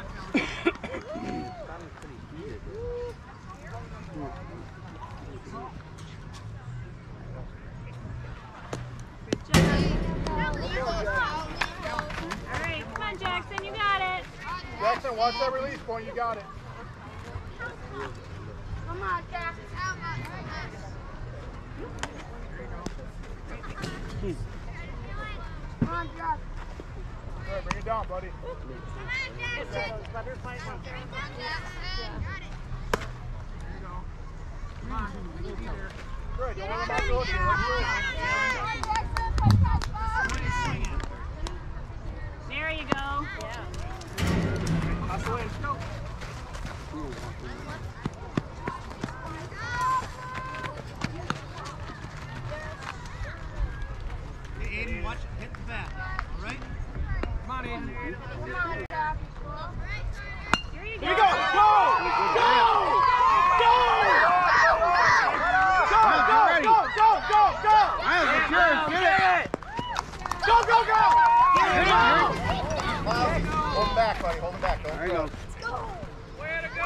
Good job. All right, come on, Jackson. You got it. Jackson, watch that release point. You got it. Come on, Jack. Come on, Jack. Good, bring it down, buddy. Butterflies out there. Come on. We'll be there. Good, don't let him out the hook here. Swing it. There you go. Hustle in. Go. Hey, Aiden, watch it. Hit the bat. All right? Come on, Aiden. Come on, Jack. Here you go. Here we go. Go! Go! Go! Go, go, go, go, go! Miles, it's yours. Get it. Go, go, go! Get it. Hold him back, buddy. Hold him back. Don't There you go. Way to go!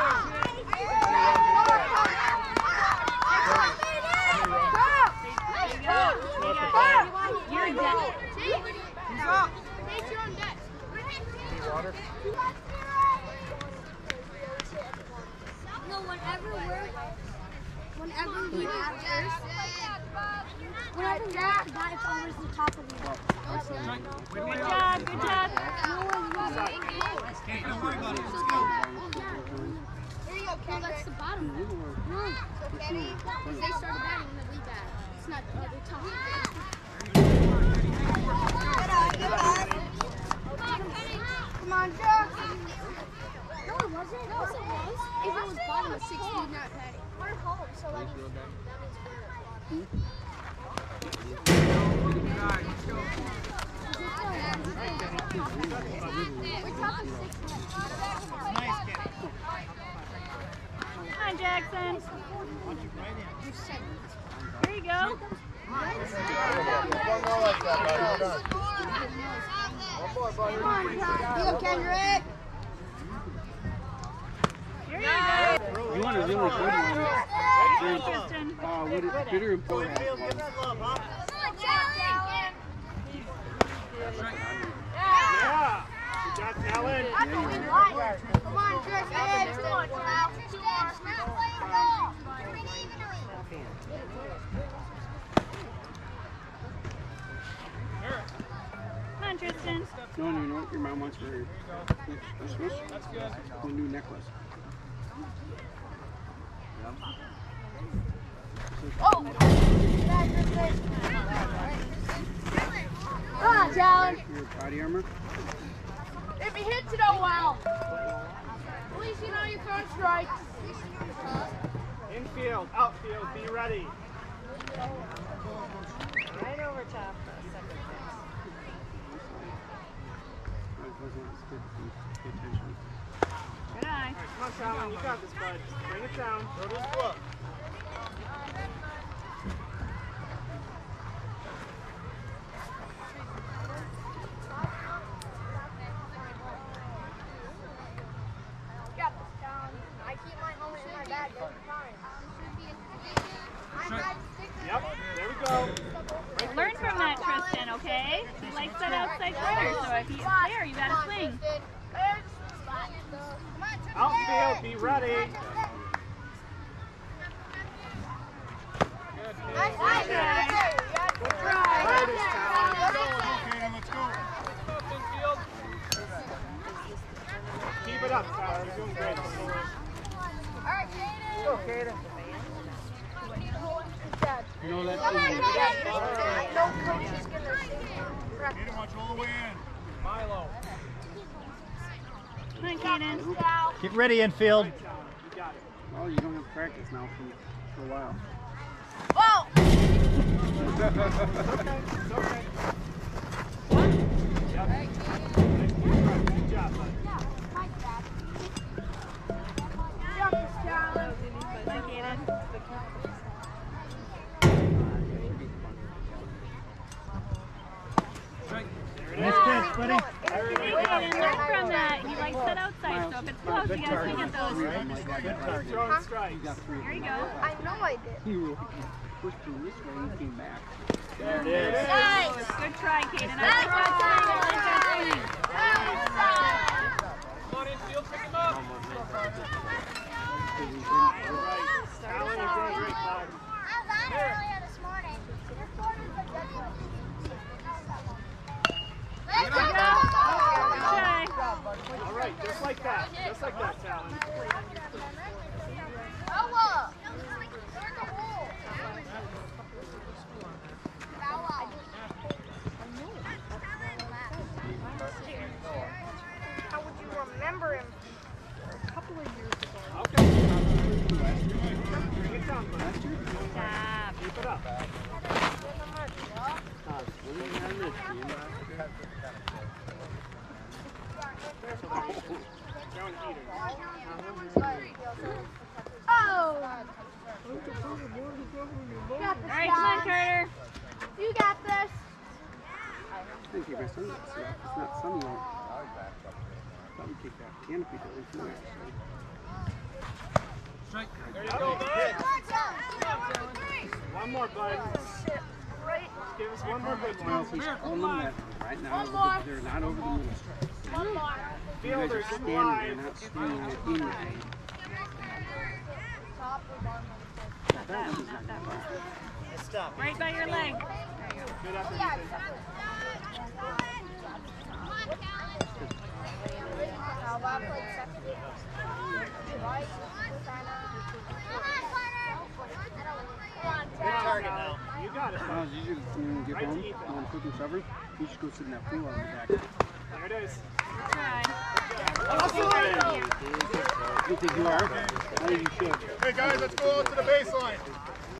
You're done. Who's up? Take your own desk. Water. No, whenever we're, whenever we have first, whenever we're at the bat, it's always the top of the ball. Good job. Good job. Hey, don't worry about it. Let's go. There you go, Ken. No, that's the bottom. No. So, Kenny, because they started batting when we bat. It's not the other top. Come on, Jack. No, it wasn't. Yes, it was. If it was bottom of six, we'd not batting. We're home, so that means that means we're. All right, let's go. Nice, Kenny. Come on, Jackson. Punch it right in. Here you go. One more like that, buddy. We're done. One more, buddy. You go, Kendrick. Here you go. You want a really good one? Hey, Tristan. Uh, would it bitter and poor? Give that love, huh? Yeah. You got talent. Come on, Tristan. Two more, two more. Come on, Tristan. No, no, you know what your mom wants for her next Christmas? That's good. A new necklace. Oh! Come on, Talon. Your body armor? If he hits it, oh wow. At least you know you're throwing strikes. Infield, outfield, be ready. Right over top. Second Pay attention. Good eye. Come on, Talon, you got this, bud. Bring it down. Throw this glove. Got this, Talon. I keep my helmet in my bag every time. Yep, there we go. Learn from that, Tristan, okay? He likes that outside corner, so if he's there, you gotta swing. Outfield, be ready. Nice, nice, nice. Good try. Right is Talon. Okay, let's go. Keep it up, Tyler. You're doing great. All right, Kaden. Go, Kaden. You know that Come on, thing? Kaden. I know coach is going to see Get him, watch all the way in. Milo. Come on, Kaden. Get ready, infield. You got it. Well, you don't have practice now for, for a while. Oh! It's okay. Yep. Good job, bud. Jump this, Talon. Come on, Kaden. Nice pitch, buddy. Hey, Kaden, learn from that. He likes that outside, so if it's close, you gotta swing at those. Throw and strike. There you go. I know I did. He rolled, pushed through this way and he came back. There it is. Nice. Good try, Kaden. I Nice. like that swing. I like that swing. Come on, infield, pick him up. All right. Talon, you're doing great, bud. I was on earlier this morning. This morning's a good one. Let's go! Good try. All right, just like that. Just like that, Talon. Ella! There's a hole. Ella. How would you remember him? Okay. Bring it down, bud. Stop. Keep it up. Down heater. Oh! Got this, All right, come on, guys. Carter. You got this. I think take my sunglasses off. It's not sunny out. Let me take that canopy down too, actually. Strike. There you go, bud. One more, bud. Right. Give us one more good Well, one. he's calling them that right now. One more. They're not over the middle. One more. You guys are Fielders standing in there, line. not swinging it anything. That one's not gonna fly. Stop. Right by your leg. Good effort, Ethan. How about play second? Right. Good target now. You got it, Oh, bud. you should when you get Right to home, Ethan. when cooking supper, you should go sit in that pool on the back. There it is. Good try. You think you are? I think you should. Hey guys, let's go out to the baseline.